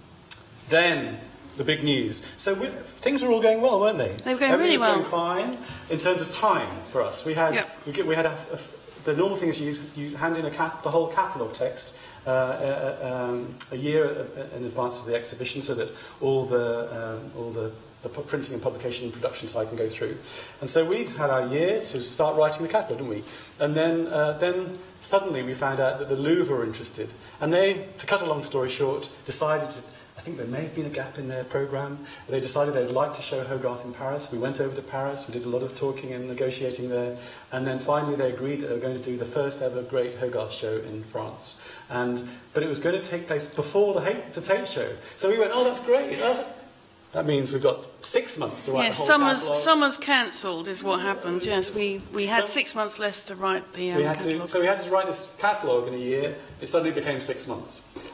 Then, the big news. So we, things were all going well, weren't they? They were going Everything really well. was going fine in terms of time for us. We had yep. we, get, we had a, a, the normal thing is you you hand in a cat, the whole catalogue text uh, uh, um, a year in advance of the exhibition, so that all the um, all the the printing and publication and production side can go through. And so we'd had our year to start writing the catalogue, didn't we? And then uh, then suddenly we found out that the Louvre were interested, and they, to cut a long story short, decided to. I think there may have been a gap in their programme. They decided they'd like to show Hogarth in Paris. We went over to Paris, we did a lot of talking and negotiating there, and then finally they agreed that they were going to do the first ever great Hogarth show in France. And, but it was going to take place before the, the Tate show. So we went, oh, that's great. That means we've got six months to write yes, the whole summer's, catalogue. Summer's cancelled is what happened, yes. We, we had so, six months less to write the um, we had catalogue. to, So we had to write this catalogue in a year. It suddenly became six months.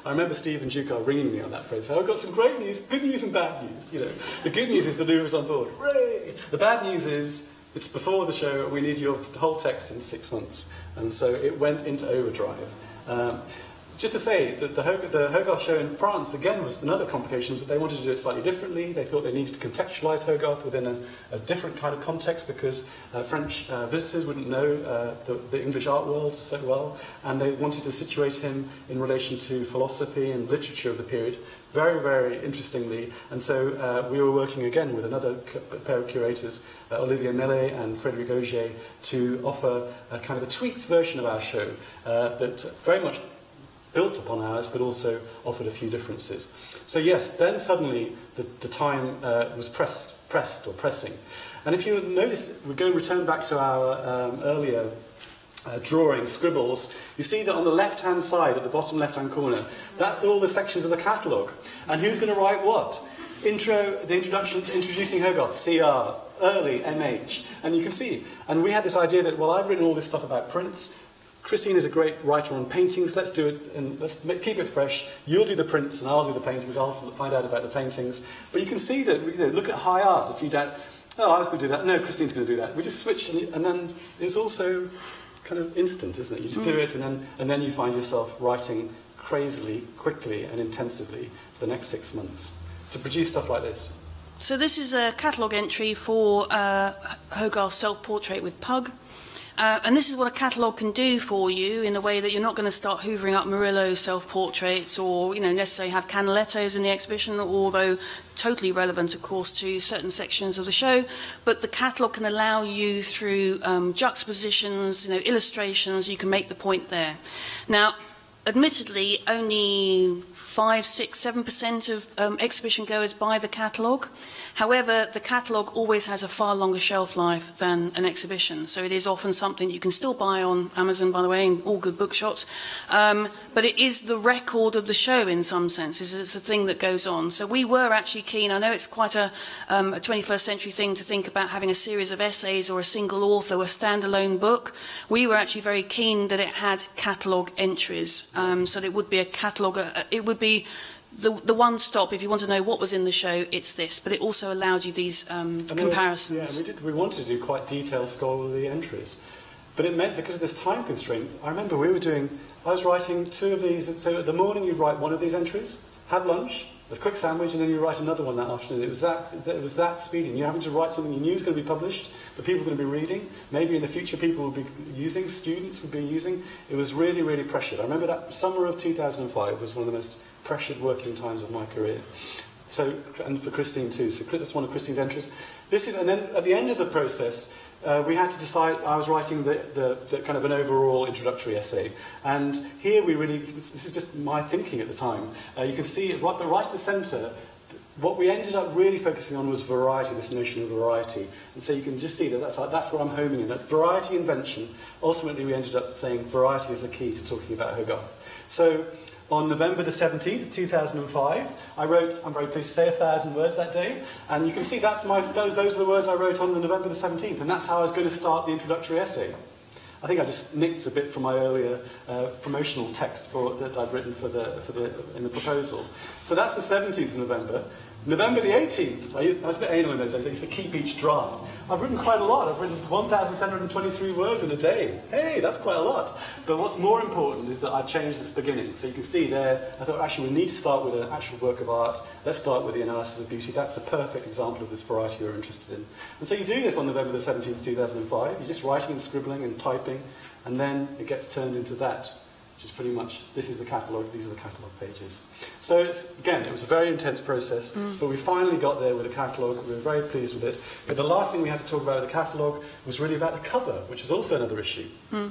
I remember Steve and Duke are ringing me on that phrase. So I've got some great news, good news and bad news. You know, the good news is the Louvre's on board. Hooray! The bad news is it's before the show. We need your whole text in six months, and so it went into overdrive. Um, Just to say that the, Hog the Hogarth show in France, again, was another complication, was that they wanted to do it slightly differently. They thought they needed to contextualise Hogarth within a, a different kind of context because uh, French uh, visitors wouldn't know uh, the, the English art world so well, and they wanted to situate him in relation to philosophy and literature of the period, very, very interestingly. And so uh, we were working again with another pair of curators, uh, Olivier Mellet and Frédéric Auger, to offer a kind of a tweaked version of our show uh, that very much built upon ours, but also offered a few differences. So yes, then suddenly the, the time uh, was pressed, pressed or pressing. And if you notice, we go and return back to our um, earlier uh, drawing, scribbles, you see that on the left-hand side, at the bottom left-hand corner, that's all the sections of the catalogue. And who's going to write what? Intro, the introduction, introducing Hogarth, C R, early, M H. And you can see. And we had this idea that, well, I've written all this stuff about prints. Christine is a great writer on paintings. Let's do it and let's make, keep it fresh. You'll do the prints and I'll do the paintings. I'll find out about the paintings. But you can see that, you know, look at high art. If you don't, oh, I was going to do that. No, Christine's going to do that. We just switched, and, and then it's also kind of instant, isn't it? You just mm. do it, and then and then you find yourself writing crazily, quickly, and intensively for the next six months to produce stuff like this. So this is a catalogue entry for uh, Hogarth's self-portrait with Pug. Uh, and this is what a catalogue can do for you in a way that you're not going to start hoovering up Murillo's self-portraits or, you know, necessarily have Canaletto's in the exhibition, although totally relevant, of course, to certain sections of the show. But the catalogue can allow you through um, juxtapositions, you know, illustrations, you can make the point there. Now, admittedly, only five, six, seven percent of um, exhibition goers buy the catalogue. However, the catalogue always has a far longer shelf life than an exhibition, so it is often something you can still buy on Amazon, by the way, in all good bookshops. Um, but it is the record of the show in some senses. It's a thing that goes on. So we were actually keen. I know it's quite a, um, a twenty-first century thing to think about having a series of essays or a single author or a standalone book. We were actually very keen that it had catalogue entries, um, so that it would be a catalogue. Uh, it would be The, the one stop, if you want to know what was in the show, it's this. But it also allowed you these um, comparisons. Yeah, we, did, we wanted to do quite detailed scholarly entries. But it meant, because of this time constraint, I remember we were doing, I was writing two of these. So in the morning you'd write one of these entries, have lunch, a quick sandwich, and then you write another one that afternoon. It was that, it was that speedy. And you're having to write something you knew was going to be published, but people were going to be reading. Maybe in the future people would be using, students would be using. It was really, really pressured. I remember that summer of two thousand five was one of the most pressured working times of my career. So, and for Christine too. So that's one of Christine's entries. This is, and then at the end of the process, uh, we had to decide. I was writing the, the, the kind of an overall introductory essay, and here we really. This is just my thinking at the time. Uh, you can see it right, but right at the centre. What we ended up really focusing on was variety, this notion of variety. And so you can just see that that's, that's what I'm homing in, that variety invention. Ultimately, we ended up saying variety is the key to talking about Hogarth. So on November the seventeenth, two thousand five, I wrote, I'm very pleased to say, a thousand words that day. And you can see that's my, those, those are the words I wrote on the November the seventeenth. And that's how I was going to start the introductory essay. I think I just nicked a bit from my earlier uh, promotional text for, that I'd written for the, for the, in the proposal. So that's the seventeenth of November. November the eighteenth, I, I was a bit anal in those days, I used to keep each draft. I've written quite a lot. I've written one thousand seven hundred twenty-three words in a day. Hey, that's quite a lot. But what's more important is that I've changed this beginning. So you can see there, I thought actually we need to start with an actual work of art. Let's start with the analysis of beauty. That's a perfect example of this variety we're interested in. And so you do this on November the seventeenth, two thousand five. You're just writing and scribbling and typing, and then it gets turned into that. Which is pretty much, this is the catalogue, these are the catalogue pages. So it's, again, it was a very intense process, mm. but we finally got there with the catalogue. We were very pleased with it. But the last thing we had to talk about with the catalogue was really about the cover, which is also another issue. Mm.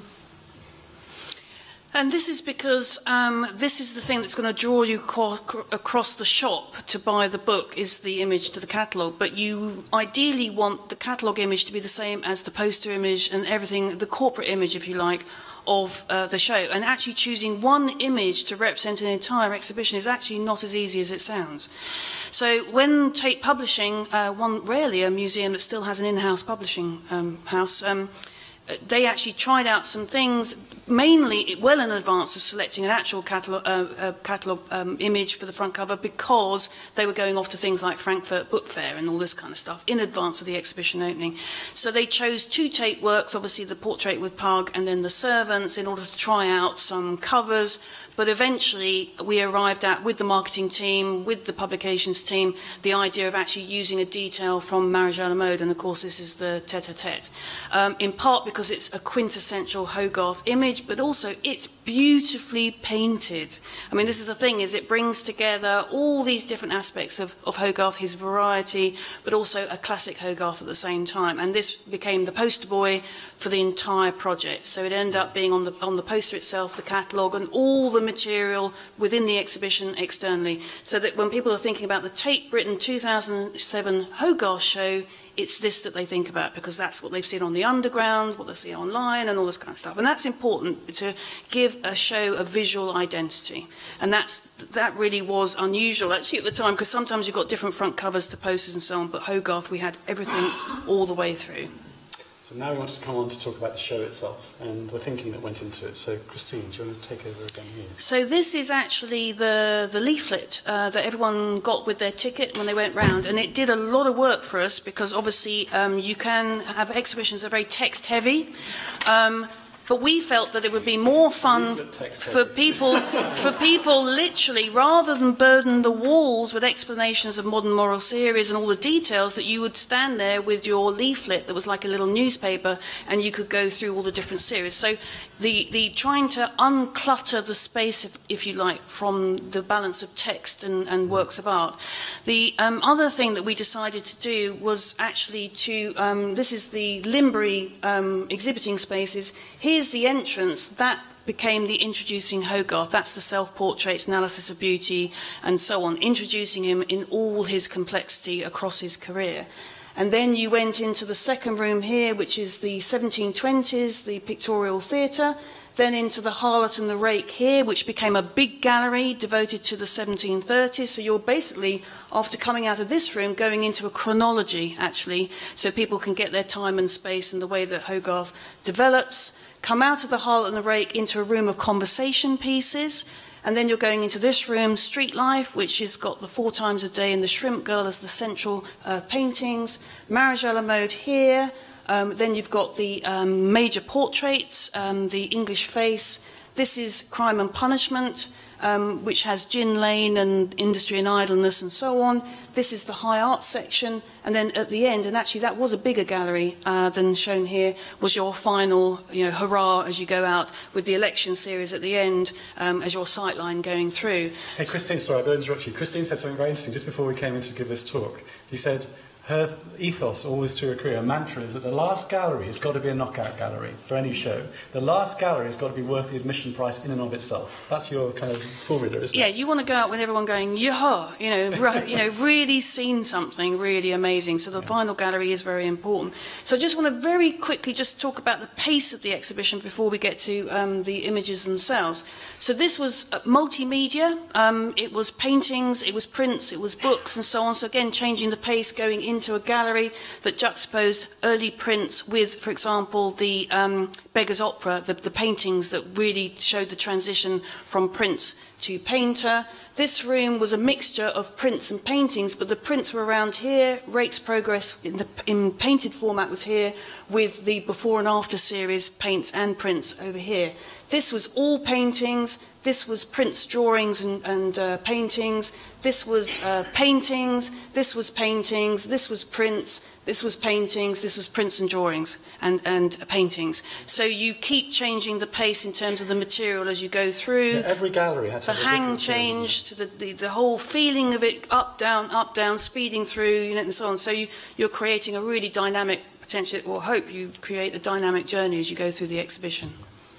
And this is because um, this is the thing that's going to draw you across the shop to buy the book, is the image to the catalogue. But you ideally want the catalogue image to be the same as the poster image and everything, the corporate image, if you like, of uh, the show. And actually choosing one image to represent an entire exhibition is actually not as easy as it sounds. So when Tate Publishing, uh, one rarely a museum that still has an in-house publishing um, house, um, they actually tried out some things mainly well in advance of selecting an actual catalogue, uh, uh, catalogue um, image for the front cover, because they were going off to things like Frankfurt Book Fair and all this kind of stuff in advance of the exhibition opening. So they chose two tape works, obviously the portrait with Pug and then the servants, in order to try out some covers. But eventually we arrived at, with the marketing team, with the publications team, the idea of actually using a detail from Marriage à la Mode, and of course this is the tete-a-tete. Um, in part because it's a quintessential Hogarth image, but also it's beautifully painted. I mean, this is the thing, is it brings together all these different aspects of, of Hogarth, his variety, but also a classic Hogarth at the same time. And this became the poster boy for the entire project. So it ended up being on the, on the poster itself, the catalogue, and all the material within the exhibition externally. So that when people are thinking about the Tate Britain two thousand seven Hogarth show, it's this that they think about, because that's what they've seen on the underground, what they see online, and all this kind of stuff. And that's important, to give a show a visual identity. And that's, that really was unusual, actually, at the time, because sometimes you've got different front covers to posters and so on, but Hogarth, we had everything all the way through. So now we want to come on to talk about the show itself and the thinking that went into it. So, Christine, do you want to take over again here? So this is actually the, the leaflet uh, that everyone got with their ticket when they went round, and it did a lot of work for us, because obviously um, you can have exhibitions that are very text-heavy. Um, But we felt that it would be more fun for people, for people literally, rather than burden the walls with explanations of modern moral theories and all the details, that you would stand there with your leaflet that was like a little newspaper, and you could go through all the different series. So the, the trying to unclutter the space, if, if you like, from the balance of text and, and works of art. The um, other thing that we decided to do was actually to, um, this is the Limbury um, exhibiting spaces. Here's the entrance. That became the Introducing Hogarth. That's the self-portraits, analysis of beauty, and so on, introducing him in all his complexity across his career. And then you went into the second room here, which is the seventeen twenties, the Pictorial Theatre, then into the Harlot and the Rake here, which became a big gallery devoted to the seventeen thirties. So you're basically, after coming out of this room, going into a chronology, actually, so people can get their time and space and the way that Hogarth develops. Come out of the Harlot and the Rake into a room of conversation pieces, and then you're going into this room, Street Life, which has got the Four Times a Day and the Shrimp Girl as the central uh, paintings. Marriage à la Mode here. Um, then you've got the um, major portraits, um, the English Face. This is Crime and Punishment, um, which has Gin Lane and Industry and Idleness and so on. This is the High Art section. And then at the end, and actually that was a bigger gallery uh, than shown here, was your final, you know, hurrah as you go out, with the election series at the end um, as your sightline going through. Hey, Christine, sorry, I'm going to interrupt you. Christine said something very interesting just before we came in to give this talk. She said her ethos always through her career, her mantra, is that the last gallery has got to be a knockout gallery for any show. The last gallery has got to be worth the admission price in and of itself. That's your kind of formula, isn't yeah, it? Yeah, you want to go out with everyone going, yeah, you know, right, you know, really seen something really amazing. So the yeah. final gallery is very important. So I just want to very quickly just talk about the pace of the exhibition before we get to um, the images themselves. So this was multimedia. Um, it was paintings, it was prints, it was books and so on. So again, changing the pace, going into a gallery that juxtaposed early prints with, for example, the um, Beggar's Opera, the, the paintings that really showed the transition from prints to painter. This room was a mixture of prints and paintings, but the prints were around here. Rake's Progress in, the, in painted format was here, with the before and after series, paints and prints over here. This was all paintings. This was prints, drawings and, and uh, paintings. This was uh, paintings. This was paintings. This was prints. This was paintings. This was prints and drawings and, and uh, paintings. So you keep changing the pace in terms of the material as you go through. Yeah, every gallery had to the have a hang changed, the, the the whole feeling of it, up down, up down, speeding through, you know, and so on. So you, you're creating a really dynamic, potentially, or hope you create a dynamic journey as you go through the exhibition.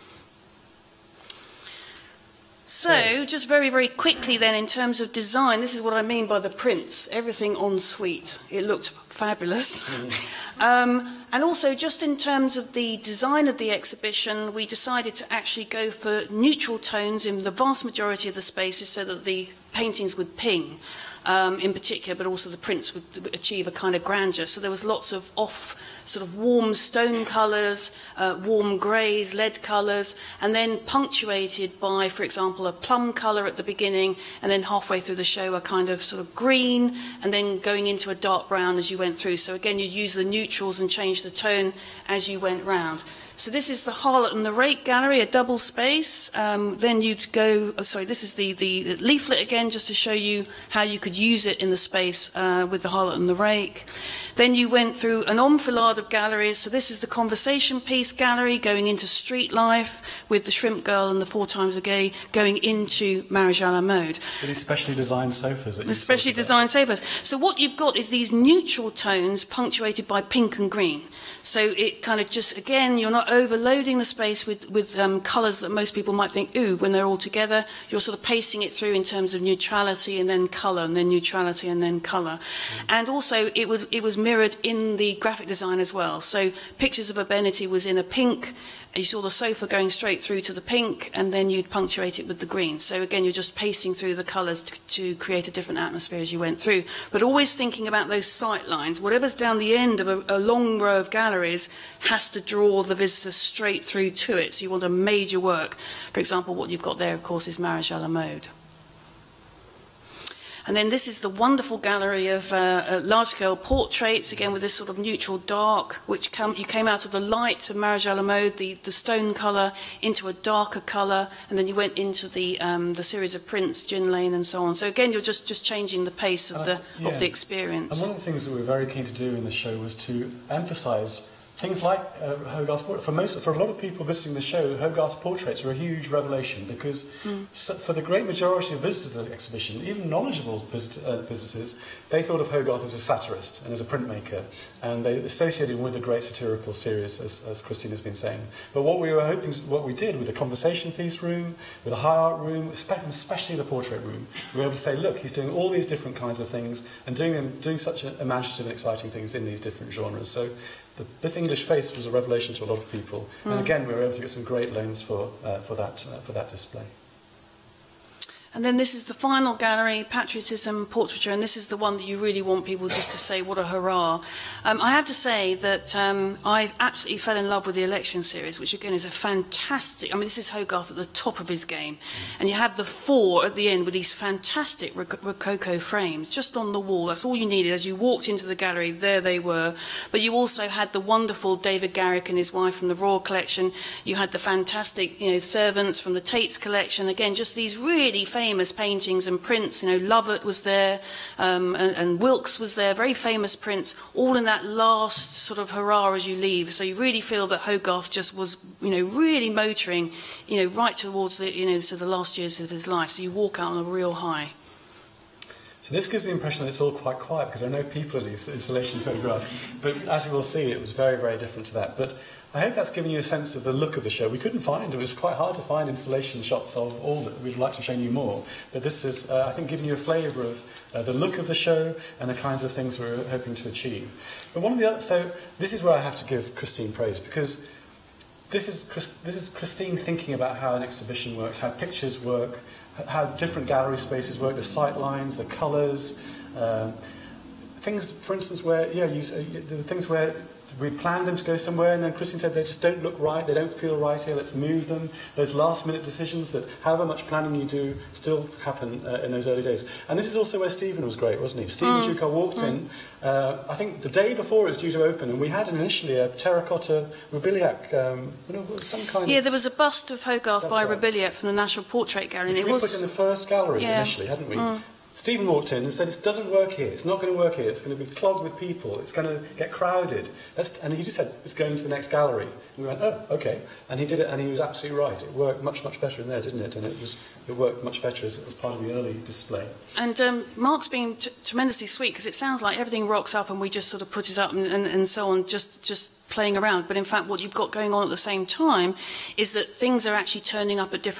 So, just very, very quickly then, in terms of design, this is what I mean by the prints. Everything en suite. It looked fabulous. Mm. um, and also, just in terms of the design of the exhibition, we decided to actually go for neutral tones in the vast majority of the spaces so that the paintings would ping. um, in particular, but also the prints would achieve a kind of grandeur. So there was lots of off sort of warm stone colours, uh, warm greys, lead colours, and then punctuated by, for example, a plum colour at the beginning, and then halfway through the show a kind of sort of green, and then going into a dark brown as you went through. So again, you'd use the neutrals and change the tone as you went round. So this is the Harlot and the Rake gallery, a double space. Um, then you'd go, oh, sorry, this is the, the leaflet again, just to show you how you could use it in the space uh, with the Harlot and the Rake. Then you went through an enfilade of galleries. So this is the conversation piece gallery going into street life with the Shrimp Girl and the Four Times a Gay going into Marriage à la Mode. With these specially designed sofas. That you specially designed sofas. So what you've got is these neutral tones punctuated by pink and green. So it kind of just, again, you're not overloading the space with, with um, colours that most people might think, ooh, when they're all together. You're sort of pacing it through in terms of neutrality and then colour, and then neutrality and then colour. Mm. And also, it, would, it was mirrored in the graphic design as well. So Pictures of Urbanity was in a pink. You saw the sofa going straight through to the pink, and then you'd punctuate it with the green. So again, you're just pacing through the colours to, to create a different atmosphere as you went through. But always thinking about those sight lines. Whatever's down the end of a, a long row of galleries has to draw the visitor straight through to it. So you want a major work. For example, what you've got there, of course, is Marriage à la Mode. And then this is the wonderful gallery of uh, uh, large-scale portraits, again with this sort of neutral dark, which come, you came out of the light of Marriage à la Mode, the, the stone colour, into a darker colour, and then you went into the, um, the series of prints, Gin Lane and so on. So again, you're just, just changing the pace of the, uh, yeah. of the experience. And one of the things that we were very keen to do in the show was to emphasise things like uh, Hogarth's portrait. For most, for a lot of people visiting the show, Hogarth's portraits were a huge revelation because mm. so for the great majority of visitors to the exhibition, even knowledgeable visit, uh, visitors, they thought of Hogarth as a satirist and as a printmaker, and they associated him with the great satirical series, as, as Christine has been saying. But what we were hoping, what we did with the conversation piece room, with the high art room, especially the portrait room, we were able to say, look, he's doing all these different kinds of things and doing them, doing such imaginative and exciting things in these different genres. So The, this English face was a revelation to a lot of people, mm. and again we were able to get some great loans for uh, for that uh, for that display. And then this is the final gallery, Patriotism, Portraiture, and this is the one that you really want people just to say, what a hurrah. Um, I have to say that um, I absolutely fell in love with the election series, which again is a fantastic, I mean, this is Hogarth at the top of his game. And you have the four at the end with these fantastic Rococo frames just on the wall. That's all you needed. As you walked into the gallery, there they were. But you also had the wonderful David Garrick and his wife from the Royal Collection. You had the fantastic, you know, servants from the Tate's collection. Again, just these really famous famous paintings and prints. You know, Lovett was there, um, and, and Wilkes was there, very famous prints, all in that last sort of hurrah as you leave. So you really feel that Hogarth just was, you know, really motoring, you know, right towards the, you know, to the last years of his life. So you walk out on a real high. So this gives the impression that it's all quite quiet, because I know people in these installation photographs, but as you will see, it was very, very different to that. But I hope that's given you a sense of the look of the show. We couldn't find, it was quite hard to find installation shots of all that. We'd like to show you more. But this is, uh, I think, giving you a flavour of uh, the look of the show and the kinds of things we're hoping to achieve. But one of the other, so this is where I have to give Christine praise, because this is, this is Christine thinking about how an exhibition works, how pictures work, how different gallery spaces work, the sight lines, the colours, um, things, for instance, where, yeah, you, uh, the things where we planned them to go somewhere, and then Christine said they just don't look right, they don't feel right here, let's move them. Those last-minute decisions that, however much planning you do, still happen uh, in those early days. And this is also where Stephen was great, wasn't he? Stephen mm. Ducar walked mm. in, uh, I think the day before it was due to open, and we had initially a terracotta Roubiliac, um, you know, some kind yeah, of... there was a bust of Hogarth by right. Roubiliac from the National Portrait Gallery. Which and it we was... put in the first gallery yeah. initially, hadn't we? Mm. Stephen walked in and said, it doesn't work here, it's not going to work here, it's going to be clogged with people, it's going to get crowded. That's, and he just said, it's going to the next gallery. And we went, oh, okay. And he did it, and he was absolutely right. It worked much, much better in there, didn't it? And it was it worked much better as it was part of the early display. And um, Mark's been t tremendously sweet, because it sounds like everything rocks up and we just sort of put it up and, and, and so on, just, just playing around. But in fact, what you've got going on at the same time is that things are actually turning up at different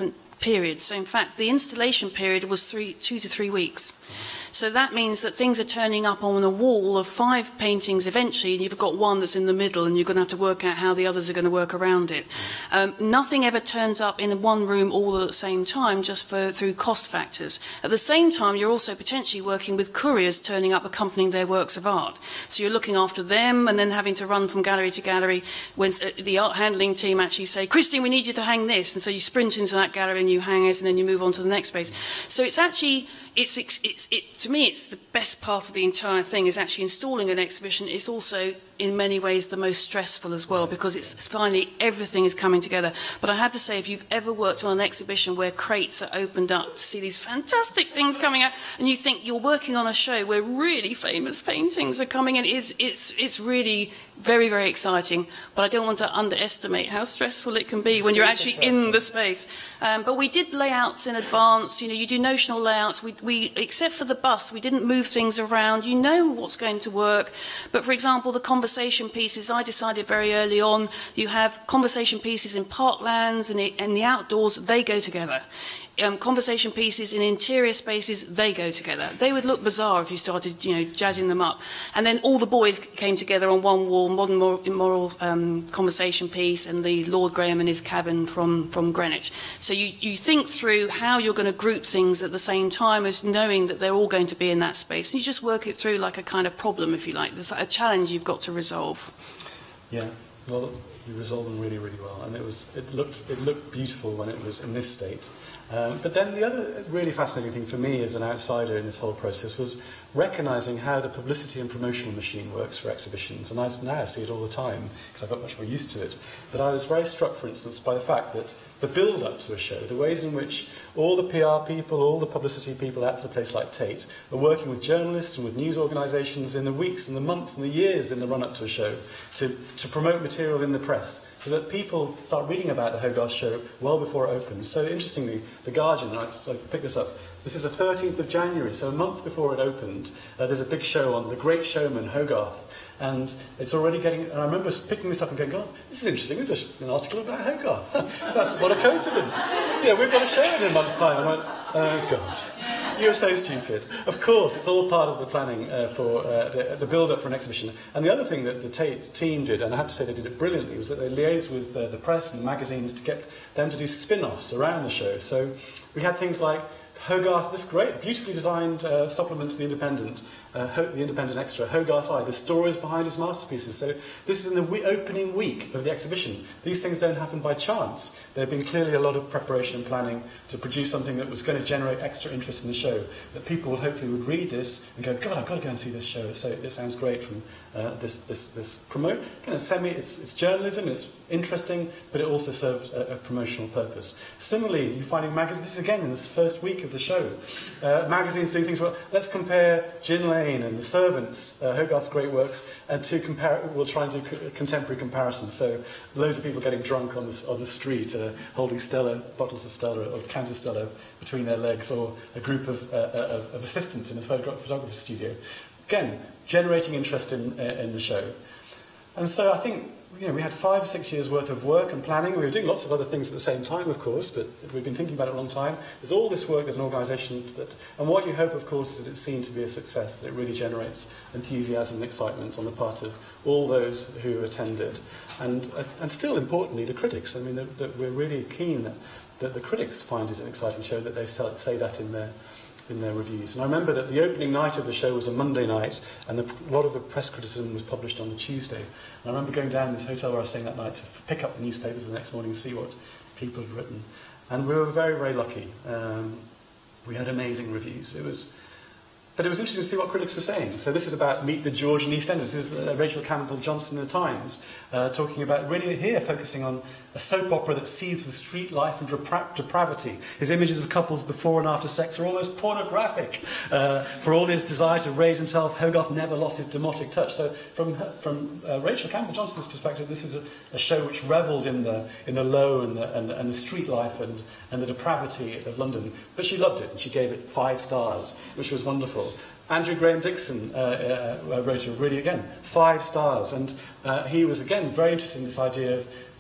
period. So in fact, the installation period was three, two to three weeks. So that means that things are turning up on a wall of five paintings eventually, and you've got one that's in the middle, and you're going to have to work out how the others are going to work around it. Um, nothing ever turns up in one room all at the same time, just for, through cost factors. At the same time, you're also potentially working with couriers turning up accompanying their works of art. So you're looking after them and then having to run from gallery to gallery when the art handling team actually say, Christine, we need you to hang this. And so you sprint into that gallery and you hang it, and then you move on to the next space. So it's actually... It's, it's, it, to me, it's the best part of the entire thing is actually installing an exhibition. It's also, in many ways, the most stressful as well, because it's, it's finally everything is coming together. But I have to say, if you've ever worked on an exhibition where crates are opened up to see these fantastic things coming out, and you think you're working on a show where really famous paintings are coming in, it's, it's, it's really very, very exciting. But I don't want to underestimate how stressful it can be when you're actually in the space. Um, but we did layouts in advance. You know, you do notional layouts. We, we, except for the bus, we didn't move things around. You know what's going to work. But for example, the conversation pieces, I decided very early on, you have conversation pieces in parklands and in the outdoors, they go together. Um, conversation pieces in interior spaces, they go together. They would look bizarre if you started, you know, jazzing them up. And then all the boys came together on one wall, modern moral, immoral um, conversation piece, and the Lord Graham and his cabin from, from Greenwich. So you, you think through how you're going to group things at the same time as knowing that they're all going to be in that space. And you just work it through like a kind of problem, if you like. There's a challenge you've got to resolve. Yeah, well, you resolved them really, really well. And it, was, it, looked, it looked beautiful when it was in this state. Um, but then the other really fascinating thing for me as an outsider in this whole process was recognising how the publicity and promotional machine works for exhibitions. And I now see it all the time, because I've got much more used to it. But I was very struck, for instance, by the fact that the build-up to a show, the ways in which all the P R people, all the publicity people at a place like Tate are working with journalists and with news organisations in the weeks and the months and the years in the run-up to a show to, to promote material in the press, so that people start reading about the Hogarth show well before it opens. So interestingly, The Guardian, and I, I picked this up, this is the thirteenth of January, so a month before it opened, uh, there's a big show on The Great Showman, Hogarth. And it's already getting, and I remember picking this up and going, God, this is interesting, this is an article about Hogarth. That's what a coincidence. You know, we've got a show in a month's time. I went, oh God, you're so stupid. Of course, it's all part of the planning uh, for uh, the, the build-up for an exhibition. And the other thing that the Tate team did, and I have to say they did it brilliantly, was that they liaised with uh, the press and the magazines to get them to do spin-offs around the show. So we had things like Hogarth, this great, beautifully designed uh, supplement to the Independent, uh, the Independent Extra, Hogarth's Eye, the stories behind his masterpieces. So this is in the we opening week of the exhibition. These things don't happen by chance. There had been clearly a lot of preparation and planning to produce something that was going to generate extra interest in the show, that people would hopefully would read this and go, God, I've got to go and see this show. So it sounds great from uh, this, this, this promote, kind of semi, it's, it's journalism, it's interesting, but it also served a, a promotional purpose. Similarly, you're finding magazines, this is again in this first week of the show, uh, magazines doing things well, let's compare Gin Lane and The Servants, uh, Hogarth's great works, and to compare, we'll try and do co contemporary comparisons. So loads of people getting drunk on the, on the street, uh, holding Stella, bottles of Stella or cans of Stella between their legs, or a group of, uh, of, of assistants in a photogra photographer's studio. Again, generating interest in, uh, in the show. And so I think, you know, we had five or six years worth of work and planning. We were doing lots of other things at the same time, of course, but we've been thinking about it a long time. There's all this work as an organisation that, and what you hope, of course, is that it's seen to be a success, that it really generates enthusiasm and excitement on the part of all those who attended. And, and still, importantly, the critics. I mean, that, that we're really keen that, that the critics find it an exciting show, that they say that in their in their reviews. And I remember that the opening night of the show was a Monday night, and the, a lot of the press criticism was published on the Tuesday. And I remember going down to this hotel where I was staying that night to pick up the newspapers the next morning and see what people had written. And we were very, very lucky. Um, we had amazing reviews. It was, but it was interesting to see what critics were saying. So this is about Meet the George and EastEnders. This is uh, Rachel Campbell Johnson in the Times, uh, talking about, really here, focusing on a soap opera that seethes with street life and depra depravity. His images of couples before and after sex are almost pornographic. Uh, for all his desire to raise himself, Hogarth never lost his demotic touch. So from, from uh, Rachel Campbell Johnson's perspective, this is a, a show which revelled in the, in the low and the, and, the, and the street life and, and the depravity of London. But she loved it, and she gave it five stars, which was wonderful. Andrew Graham Dixon uh, uh, wrote a really, again, five stars. And uh, he was, again, very interested in this idea of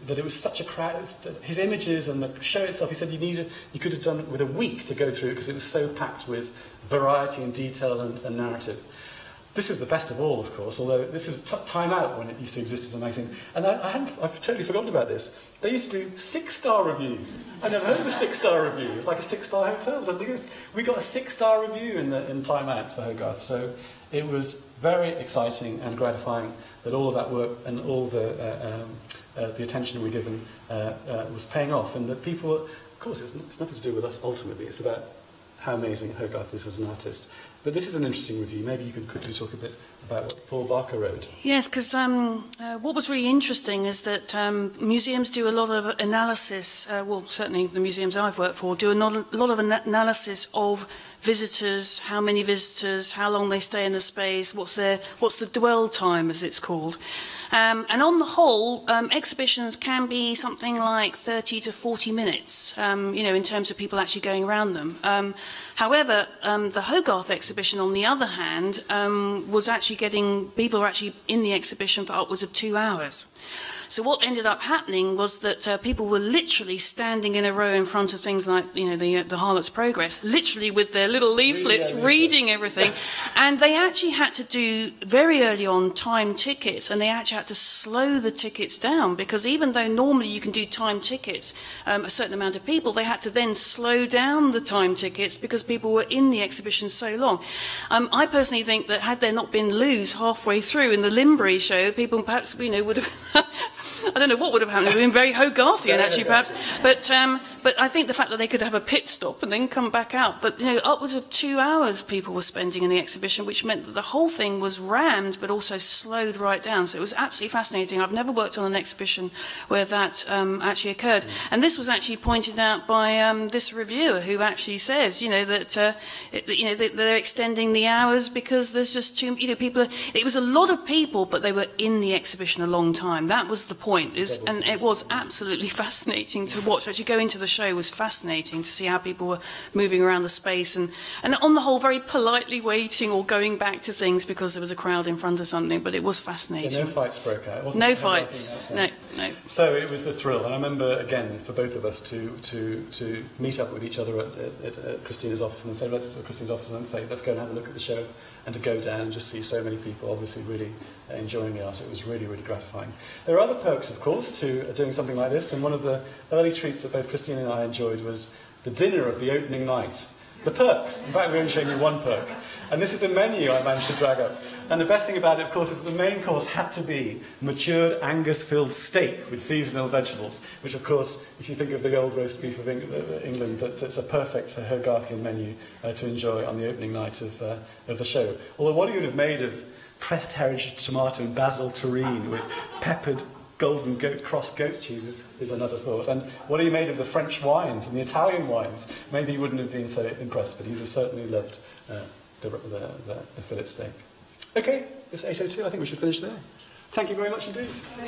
that it was such a crowd. His images and the show itself, he said you needed, you could have done it with a week to go through because it was so packed with variety and detail and, and narrative. This is the best of all, of course, although this is t Time Out when it used to exist as a magazine. And I, I hadn't, I've totally forgotten about this. They used to do six-star reviews. I never heard of a six-star review. It's like a six-star hotel, doesn't exist. We got a six-star review in, the, in Time Out for Hogarth. So it was very exciting and gratifying that all of that work and all the, uh, um, uh, the attention we were given uh, uh, was paying off. And that people, were, of course, it's, it's nothing to do with us ultimately. It's about how amazing Hogarth is as an artist. But this is an interesting review. Maybe you could quickly talk a bit about what Paul Barker wrote. Yes, because um, uh, what was really interesting is that um, museums do a lot of analysis, uh, well, certainly the museums I've worked for, do a lot of ana analysis of visitors, how many visitors, how long they stay in the space, what's their, what's the dwell time, as it's called. Um, and on the whole, um, exhibitions can be something like thirty to forty minutes, um, you know, in terms of people actually going around them. Um, however, um, the Hogarth exhibition, on the other hand, um, was actually getting, people were actually in the exhibition for upwards of two hours. So what ended up happening was that uh, people were literally standing in a row in front of things like, you know, the, uh, the Harlot's Progress, literally with their little leaflets, yeah, reading everything. And they actually had to do, very early on, time tickets, and they actually had to slow the tickets down, because even though normally you can do time tickets, um, a certain amount of people, they had to then slow down the time tickets because people were in the exhibition so long. Um, I personally think that had there not been loos halfway through in the Limbury show, people perhaps, you know, would have... I don't know what would have happened. It would have been very Hogarthian, actually, perhaps. But, um, but I think the fact that they could have a pit stop and then come back out. But, you know, upwards of two hours people were spending in the exhibition, which meant that the whole thing was rammed but also slowed right down. So it was absolutely fascinating. I've never worked on an exhibition where that um, actually occurred. And this was actually pointed out by um, this reviewer, who actually says, you know, that, uh, it, you know, that they're extending the hours because there's just too, you know, people. It was a lot of people, but they were in the exhibition a long time. That was the point. It was, and it was absolutely fascinating to watch. Actually, going to the show was fascinating to see how people were moving around the space and, and on the whole, very politely waiting or going back to things because there was a crowd in front of something. But it was fascinating. Yeah, no fights broke out. It wasn't no fights. No, no. So it was the thrill. And I remember, again, for both of us to to to meet up with each other at, at, at Christina's office and say, let's at Christina's office and say, let's go and have a look at the show, and to go down and just see so many people obviously really enjoying the art. It was really, really gratifying. There are other perks, of course, to doing something like this, and one of the early treats that both Christina and I enjoyed was the dinner of the opening night. The perks. In fact, we only showed you one perk. And this is the menu I managed to drag up. And the best thing about it, of course, is that the main course had to be matured Angus-filled steak with seasonal vegetables, which, of course, if you think of the old roast beef of England, it's a perfect Hogarthian menu uh, to enjoy on the opening night of, uh, of the show. Although what he would have made of pressed heritage tomato and basil terrine with peppered golden goat, cross goat cheese is, is another thought. And what he made of the French wines and the Italian wines, maybe he wouldn't have been so impressed, but he would have certainly loved uh, the, the, the, the fillet steak. Okay, it's eight oh two. I think we should finish there. Thank you very much indeed.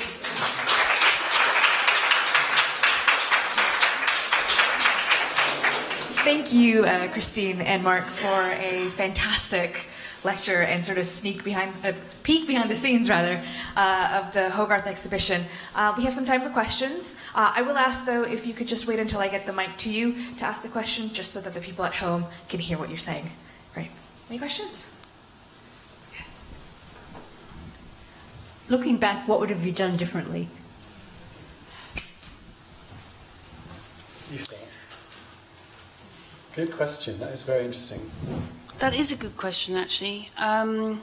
Thank you, uh, Christine and Mark, for a fantastic lecture and sort of sneak behind, a uh, peek behind the scenes, rather, uh, of the Hogarth exhibition. Uh, we have some time for questions. Uh, I will ask, though, if you could just wait until I get the mic to you to ask the question, just so that the people at home can hear what you're saying. Great. Any questions? Yes. Looking back, what would have you done differently? You start. Good question. That is very interesting. That is a good question, actually. Um,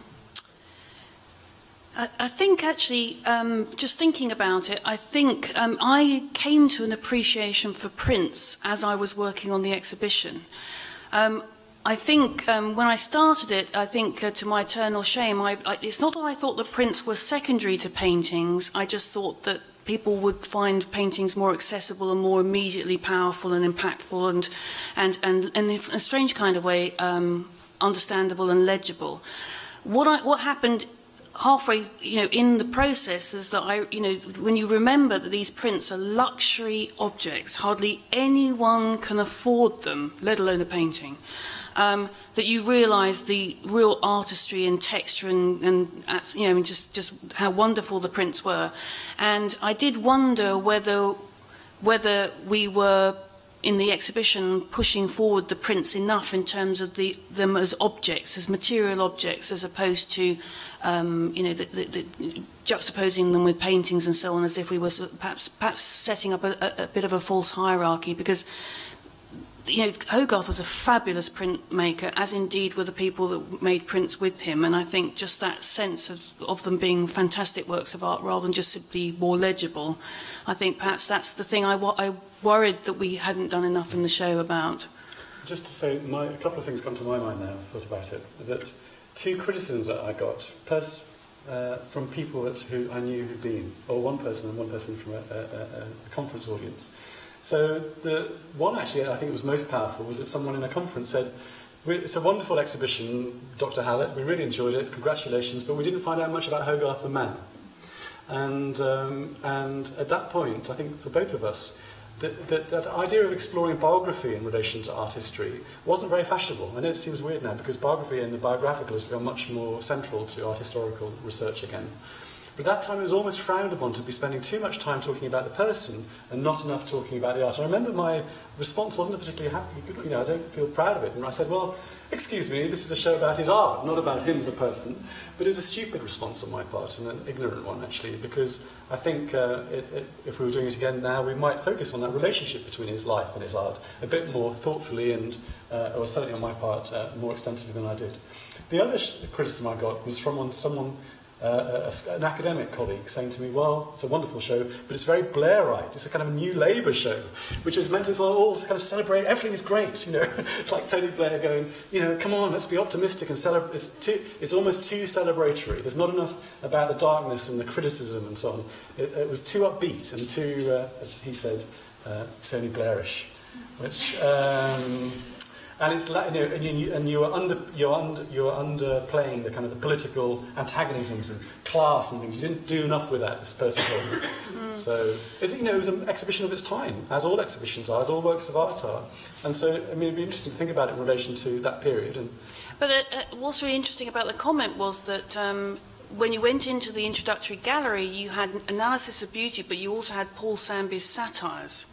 I, I think, actually, um, just thinking about it, I think um, I came to an appreciation for prints as I was working on the exhibition. Um, I think um, when I started it, I think, uh, to my eternal shame, I, I, it's not that I thought the prints were secondary to paintings. I just thought that people would find paintings more accessible and more immediately powerful and impactful and, and, and, and in a strange kind of way, um, understandable and legible. What, I, what happened halfway, you know, in the process is that I, you know, when you remember that these prints are luxury objects, hardly anyone can afford them, let alone a painting. um, that you realise the real artistry and texture and, and uh, you know, and just, just how wonderful the prints were. And I did wonder whether, whether we were, in the exhibition, pushing forward the prints enough in terms of the, them as objects, as material objects, as opposed to, um, you know, the, the, the, juxtaposing them with paintings and so on, as if we were perhaps, perhaps setting up a, a, a bit of a false hierarchy, because, you know, Hogarth was a fabulous printmaker, as indeed were the people that made prints with him, and I think just that sense of, of them being fantastic works of art rather than just simply more legible, I think perhaps that's the thing I, I worried that we hadn't done enough in the show about. Just to say, my, a couple of things come to my mind now, I've thought about it, that two criticisms that I got, first uh, from people that who I knew who'd been, or one person and one person from a, a, a conference audience. So the one actually I think it was most powerful was that someone in a conference said, it's a wonderful exhibition, Doctor Hallett, we really enjoyed it, congratulations, but we didn't find out much about Hogarth the man. And, um, and at that point, I think for both of us, that, that, that idea of exploring biography in relation to art history wasn't very fashionable. I know it seems weird now because biography and the biographical has become much more central to art historical research again. But at that time it was almost frowned upon to be spending too much time talking about the person and not enough talking about the art. I remember my response wasn't particularly happy. You know, I don't feel proud of it. And I said, well, excuse me, this is a show about his art, not about him as a person. But it was a stupid response on my part, and an ignorant one, actually, because I think uh, it, it, if we were doing it again now, we might focus on that relationship between his life and his art a bit more thoughtfully and, uh, or certainly on my part, uh, more extensively than I did. The other criticism I got was from someone, Uh, a, an academic colleague saying to me, well, it's a wonderful show, but it's very Blairite. It's a kind of a new Labour show, which is meant to all kind of celebrate, everything is great, you know. It's like Tony Blair going, you know, come on, let's be optimistic and celebrate. It's, too, it's almost too celebratory. There's not enough about the darkness and the criticism and so on. It, it was too upbeat and too, uh, as he said, uh, Tony Blairish, which... Um, And it's like, you know, and you and you are under you're under you're underplaying the kind of the political antagonisms and class and things. You didn't do enough with that. This person told me. Mm. So, it's, you know, it was an exhibition of its time, as all exhibitions are, as all works of art are. And so, I mean, it'd be interesting to think about it in relation to that period. And but uh, uh, what's really interesting about the comment was that. Um, When you went into the introductory gallery, you had analysis of beauty, but you also had Paul Samby's satires.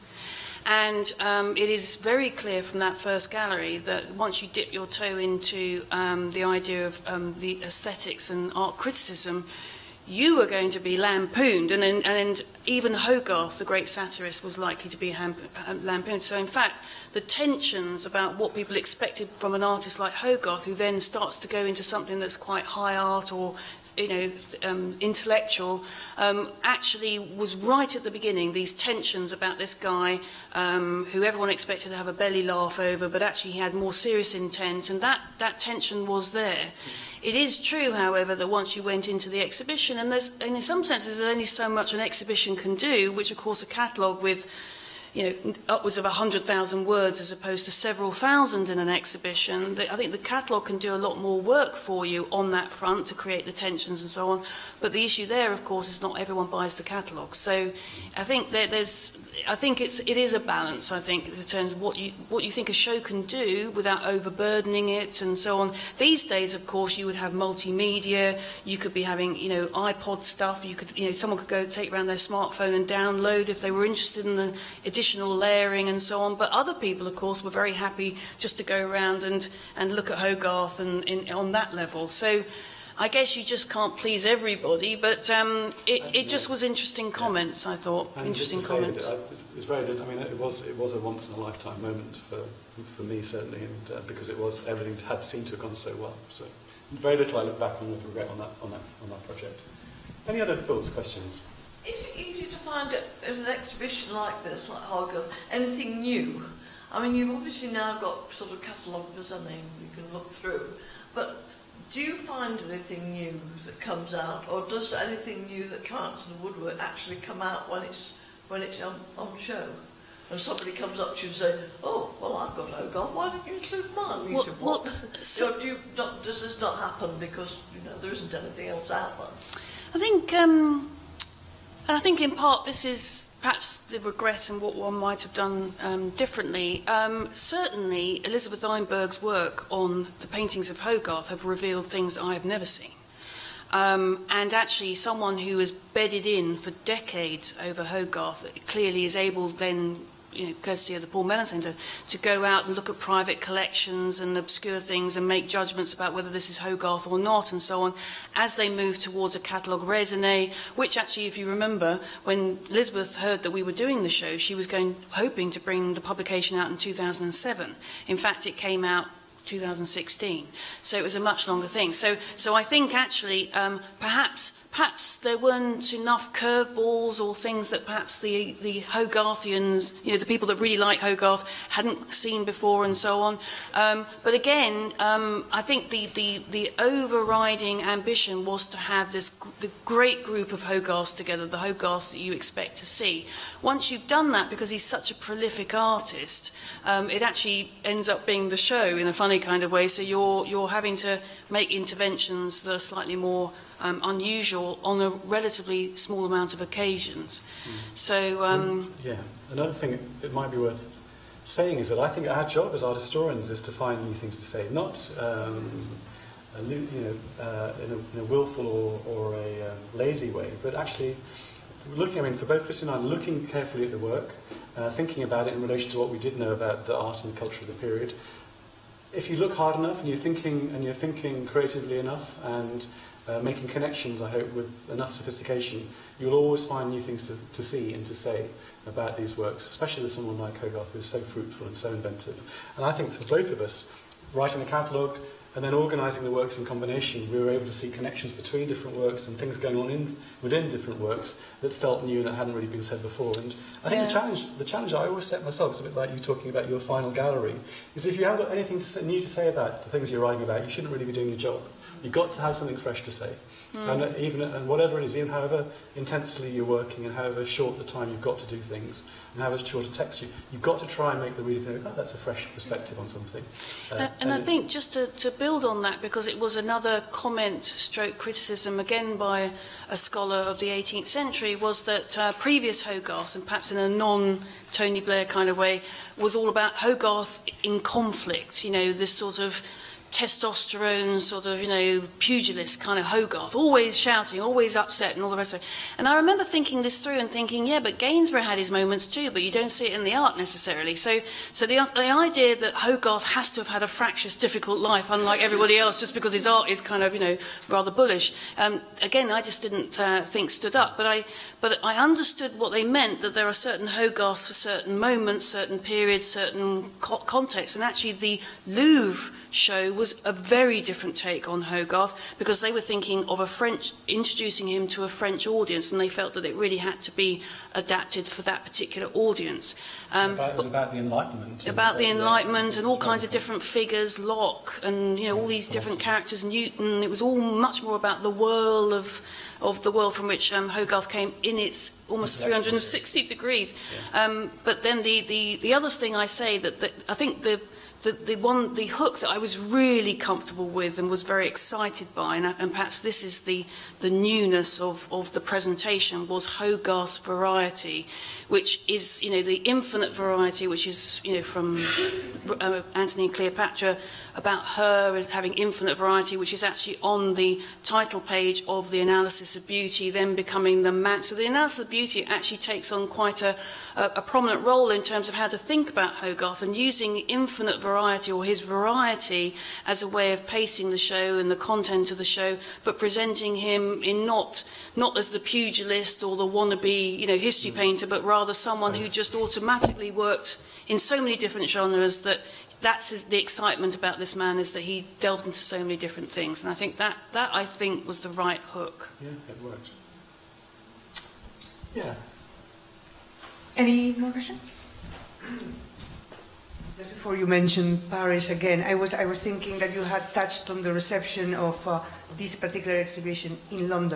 And um, it is very clear from that first gallery that once you dip your toe into um, the idea of um, the aesthetics and art criticism, you were going to be lampooned. And, and, and even Hogarth, the great satirist, was likely to be lampooned. So in fact, the tensions about what people expected from an artist like Hogarth, who then starts to go into something that's quite high art or, you know, um, intellectual, um, actually was right at the beginning, these tensions about this guy um, who everyone expected to have a belly laugh over, but actually he had more serious intent, and that, that tension was there. It is true, however, that once you went into the exhibition, and, there's, and in some senses there's only so much an exhibition can do, which of course a catalogue with, you know, upwards of one hundred thousand words as opposed to several thousand in an exhibition. I think the catalogue can do a lot more work for you on that front to create the tensions and so on. But the issue there, of course, is not everyone buys the catalogue. So I think that there's, I think it's, it is a balance, I think, in terms of what you, what you think a show can do without overburdening it and so on. These days, of course, you would have multimedia, you could be having, you know, iPod stuff, you could, you know, someone could go take around their smartphone and download if they were interested in the additional layering and so on. But other people, of course, were very happy just to go around and, and look at Hogarth and, in, on that level. So I guess you just can't please everybody, but um, it, it just was interesting comments, yeah. I thought. And interesting just to comments. Say that it, it's very, I mean, it was, it was a once-in-a-lifetime moment for, for me, certainly, and uh, because it was, everything had seemed to have gone so well. So very little I look back on with regret on that, on that, on that project. Any other thoughts, questions? Is it easy to find, as an exhibition like this, like Hogarth, anything new? I mean, you've obviously now got sort of catalogues and you can look through, but do you find anything new that comes out, or does anything new that comes out in the woodwork actually come out when it's when it's on, on show? And somebody comes up to you and say, "Oh, well, I've got Hogarth. Why don't you include mine?" What, what, what, so, do you not, does this not happen because you know there isn't anything else out there? I think, um, and I think in part this is perhaps the regret and what one might have done um, differently. Um, certainly, Elizabeth Einberg's work on the paintings of Hogarth have revealed things that I have never seen. Um, and actually, someone who has bedded in for decades over Hogarth clearly is able then, you know, courtesy of the Paul Mellon Centre, to go out and look at private collections and obscure things and make judgments about whether this is Hogarth or not and so on, as they move towards a catalogue raisonné, which actually, if you remember, when Elizabeth heard that we were doing the show, she was going hoping to bring the publication out in two thousand seven. In fact, it came out two thousand sixteen, so it was a much longer thing. So, so I think actually, um, perhaps, perhaps there weren't enough curveballs or things that perhaps the the Hogarthians, you know, the people that really like Hogarth, hadn't seen before, and so on. Um, but again, um, I think the, the the overriding ambition was to have this the great group of Hogarths together, the Hogarths that you expect to see. Once you've done that, because he's such a prolific artist, um, it actually ends up being the show in a funny kind of way. So you're you're having to make interventions that are slightly more um, unusual on a relatively small amount of occasions. Mm. So um, yeah, another thing it might be worth saying is that I think our job as art historians is to find new things to say, not um, a, you know uh, in, a, in a willful or, or a um, lazy way, but actually looking. I mean, for both Christine and I, looking carefully at the work, uh, thinking about it in relation to what we did know about the art and the culture of the period. If you look hard enough and you're thinking and you're thinking creatively enough and uh, making connections, I hope, with enough sophistication, you'll always find new things to, to see and to say about these works, especially with someone like Hogarth, who is so fruitful and so inventive. And I think for both of us, writing a catalogue and then organising the works in combination, we were able to see connections between different works and things going on in, within different works that felt new and that hadn't really been said before. And I think yeah. the challenge, the challenge I always set myself, is a bit like you talking about your final gallery, is if you haven't got anything to say, new to say about the things you're writing about, you shouldn't really be doing your job. You've got to have something fresh to say. Mm. And even and whatever it is, even however intensely you're working and however short the time you've got to do things and however short a text you, you've got to try and make the reader think, oh, that's a fresh perspective on something. Uh, and, and, and I think just to, to build on that, because it was another comment stroke criticism again by a scholar of the eighteenth century, was that uh, previous Hogarth, and perhaps in a non-Tony Blair kind of way, was all about Hogarth in conflict, you know, this sort of testosterone, sort of, you know, pugilist kind of Hogarth, always shouting, always upset and all the rest of it. And I remember thinking this through and thinking, yeah, but Gainsborough had his moments too, but you don't see it in the art necessarily. So so the, the idea that Hogarth has to have had a fractious, difficult life, unlike everybody else, just because his art is kind of, you know, rather bullish, um, again, I just didn't uh, think stood up. But I, but I understood what they meant, that there are certain Hogarths for certain moments, certain periods, certain co contexts, and actually the Louvre show was a very different take on Hogarth, because they were thinking of a French, introducing him to a French audience, and they felt that it really had to be adapted for that particular audience. Um, about, it was about the Enlightenment. About the Enlightenment and all kinds of different figures, Locke, and you know all these different characters, Newton. It was all much more about the whirl of of the world from which um, Hogarth came in its almost three hundred sixty degrees. Yeah. Um, but then the, the, the other thing I say that, that I think the The, the one, the hook that I was really comfortable with and was very excited by, and, and perhaps this is the, the newness of, of the presentation, was Hogarth's variety, which is, you know, the infinite variety, which is, you know, from uh, Antony and Cleopatra, about her as having infinite variety, which is actually on the title page of the Analysis of Beauty, then becoming the man. So the Analysis of Beauty actually takes on quite a, a, a prominent role in terms of how to think about Hogarth, and using the infinite variety, or his variety, as a way of pacing the show and the content of the show, but presenting him in not not as the pugilist or the wannabe, you know, history painter, but rather someone who just automatically worked in so many different genres that that's his, the excitement about this man, is that he delved into so many different things. And I think that, that I think, was the right hook. Yeah, it worked. Yeah. Any more questions? Just before you mentioned Paris again, I was, I was thinking that you had touched on the reception of uh, this particular exhibition in London.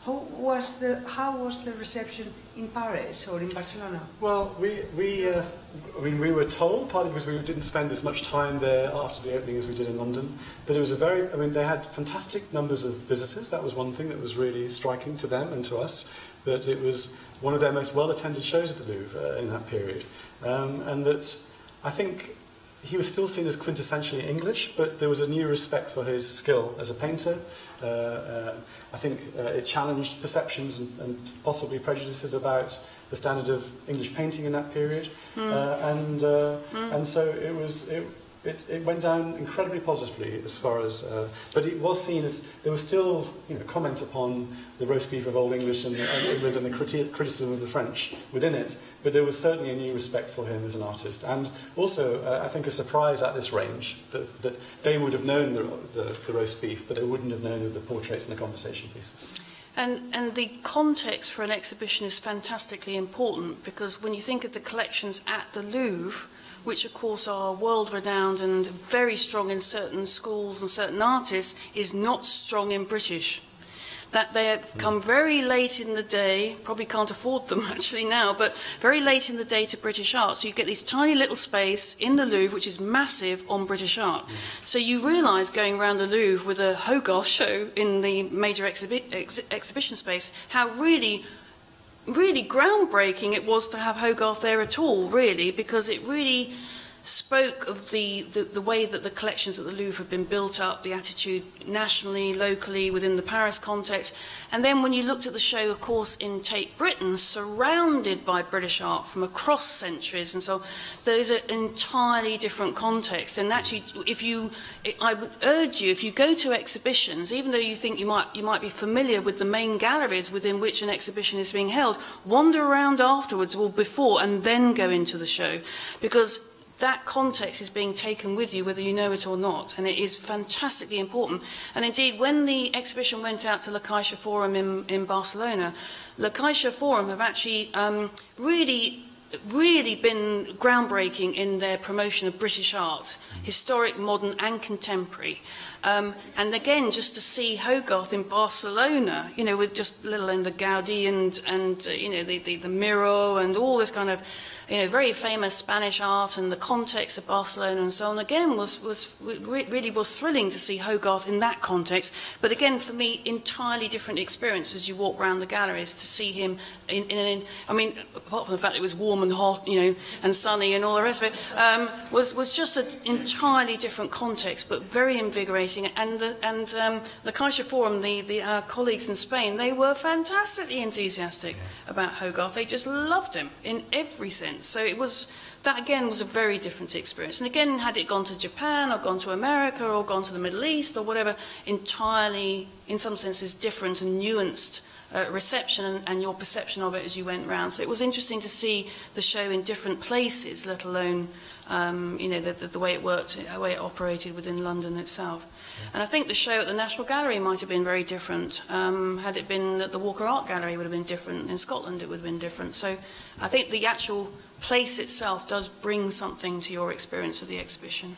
How was the how was the reception in Paris or in Barcelona? Well, we we uh, I mean we were told, partly because we didn't spend as much time there after the opening as we did in London, that it was a very I mean they had fantastic numbers of visitors. That was one thing that was really striking to them and to us, that it was one of their most well attended shows at the Louvre uh, in that period, um, and that I think he was still seen as quintessentially English, but there was a new respect for his skill as a painter. Uh, uh, I think uh, it challenged perceptions and, and possibly prejudices about the standard of English painting in that period, mm. uh, and uh, mm. and so it was it, it it went down incredibly positively as far as. Uh, but it was seen as there was still you know comment upon the roast beef of Old English and, and England and the criti criticism of the French within it. But there was certainly a new respect for him as an artist, and also uh, I think a surprise at this range that, that they would have known the, the, the roast beef, but they wouldn't have known of the portraits and the conversation pieces. And, and the context for an exhibition is fantastically important, because when you think of the collections at the Louvre, which of course are world-renowned and very strong in certain schools and certain artists, is not strong in British. That they have come very late in the day, probably can't afford them actually now, but very late in the day to British art. So you get this tiny little space in the Louvre, which is massive on British art. So you realise going around the Louvre with a Hogarth show in the major exhibi ex exhibition space, how really, really groundbreaking it was to have Hogarth there at all, really, because it really spoke of the, the, the way that the collections at the Louvre have been built up, the attitude nationally, locally, within the Paris context. And then when you looked at the show, of course, in Tate Britain, surrounded by British art from across centuries, and so there's an entirely different context. And actually, if you, I would urge you, if you go to exhibitions, even though you think you might, you might be familiar with the main galleries within which an exhibition is being held, wander around afterwards or before and then go into the show, because that context is being taken with you whether you know it or not, and it is fantastically important. And indeed, when the exhibition went out to La Caixa Forum in, in Barcelona, La Caixa Forum have actually um, really, really been groundbreaking in their promotion of British art, historic, modern and contemporary. Um, and again, just to see Hogarth in Barcelona, you know, with just little in the Gaudi and, and uh, you know, the, the, the Miro and all this kind of, you know, very famous Spanish art and the context of Barcelona and so on, again, was, was really was thrilling to see Hogarth in that context. But again, for me, entirely different experience as you walk around the galleries to see him in, in, in I mean, apart from the fact it was warm and hot, you know, and sunny and all the rest of it, um, was, was just an entirely different context, but very invigorating. And the, and um, La Caixa Forum, the, the, our colleagues in Spain, they were fantastically enthusiastic about Hogarth. They just loved him in every sense. So it was, that again was a very different experience. And again, had it gone to Japan or gone to America or gone to the Middle East or whatever, entirely, in some senses, different and nuanced uh, reception and, and your perception of it as you went round. So it was interesting to see the show in different places, let alone, um, you know, the, the, the way it worked, the way it operated within London itself. And I think the show at the National Gallery might have been very different. Um, had it been at the Walker Art Gallery, it would have been different. In Scotland, it would have been different. So I think the actual place itself does bring something to your experience of the exhibition.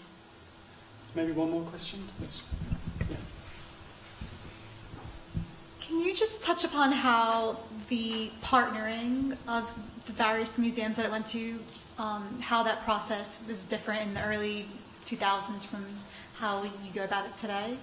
Maybe one more question? Yes. Yeah. Can you just touch upon how the partnering of the various museums that it went to, um, how that process was different in the early two thousands from how you go about it today?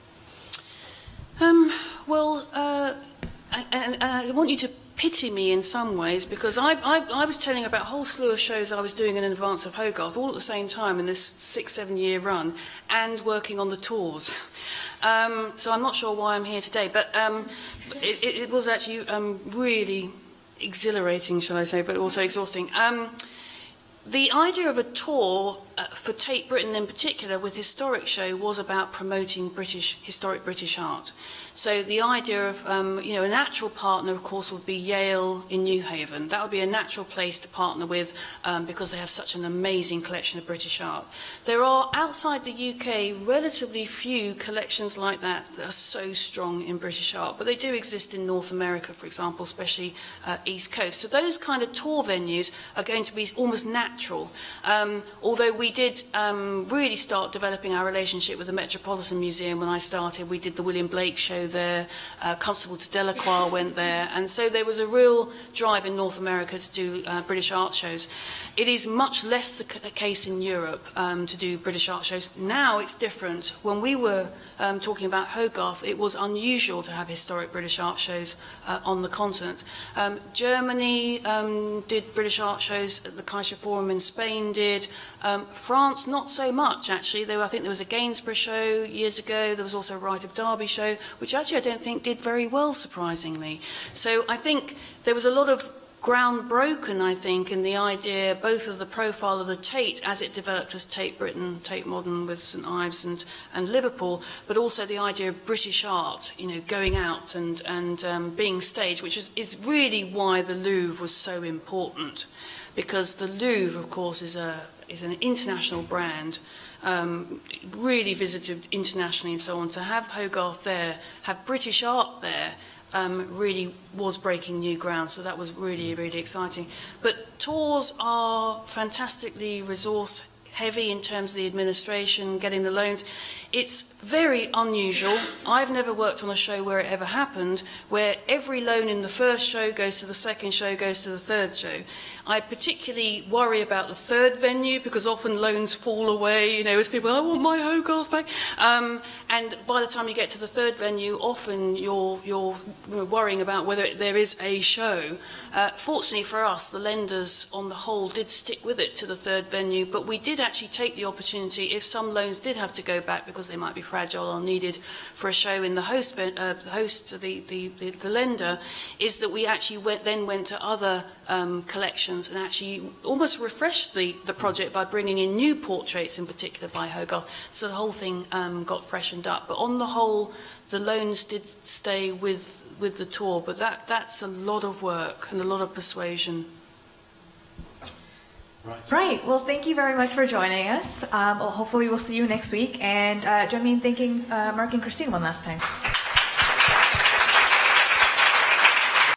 Um, well, uh, and, and I want you to pity me in some ways, because I've, I've, I was telling about a whole slew of shows I was doing in advance of Hogarth, all at the same time in this six, seven year run, and working on the tours. Um, so I'm not sure why I'm here today, but um, it, it was actually um, really exhilarating, shall I say, but also exhausting. Um, The idea of a tour uh, for Tate Britain in particular with Historic Show was about promoting British, historic British art. So the idea of, um, you know, a natural partner, of course, would be Yale in New Haven. That would be a natural place to partner with um, because they have such an amazing collection of British art. There are, outside the U K, relatively few collections like that that are so strong in British art, but they do exist in North America, for example, especially uh, East Coast. So those kind of tour venues are going to be almost natural natural. Um, although we did um, really start developing our relationship with the Metropolitan Museum when I started. We did the William Blake show there, uh, Constable to Delacroix went there, and so there was a real drive in North America to do uh, British art shows. It is much less the c case in Europe um, to do British art shows. Now it's different. When we were um, talking about Hogarth, it was unusual to have historic British art shows uh, on the continent. Um, Germany um, did British art shows, the Kaiser Forum in Spain did. Um, France, not so much actually. There, I think there was a Gainsborough show years ago. There was also a Rite of Derby show, which actually I don't think did very well, surprisingly. So I think there was a lot of ground broken, I think, in the idea both of the profile of the Tate as it developed as Tate Britain, Tate Modern with St Ives and, and Liverpool, but also the idea of British art, you know, going out and, and um, being staged, which is, is really why the Louvre was so important. Because the Louvre, of course, is, a, is an international brand, um, really visited internationally and so on. To have Hogarth there, have British art there, Um, really was breaking new ground, so that was really, really exciting. But tours are fantastically resource heavy in terms of the administration, getting the loans. It's very unusual. I've never worked on a show where it ever happened, where every loan in the first show goes to the second show, goes to the third show. I particularly worry about the third venue because often loans fall away, you know, as people, I want my Hogarth back. Um, and by the time you get to the third venue, often you're, you're worrying about whether there is a show. Uh, fortunately for us, the lenders on the whole did stick with it to the third venue, but we did actually take the opportunity, if some loans did have to go back because they might be fragile or needed for a show in the host, uh, the host, the, the, the, the lender, is that we actually went, then went to other um, collections and actually almost refreshed the, the project by bringing in new portraits, in particular by Hogarth. So the whole thing um, got freshened up. But on the whole, the loans did stay with, with the tour, but that, that's a lot of work and a lot of persuasion. Right. Right. Well, thank you very much for joining us. Um, well, hopefully we'll see you next week. And uh, join me in thanking uh, Mark and Christine one last time.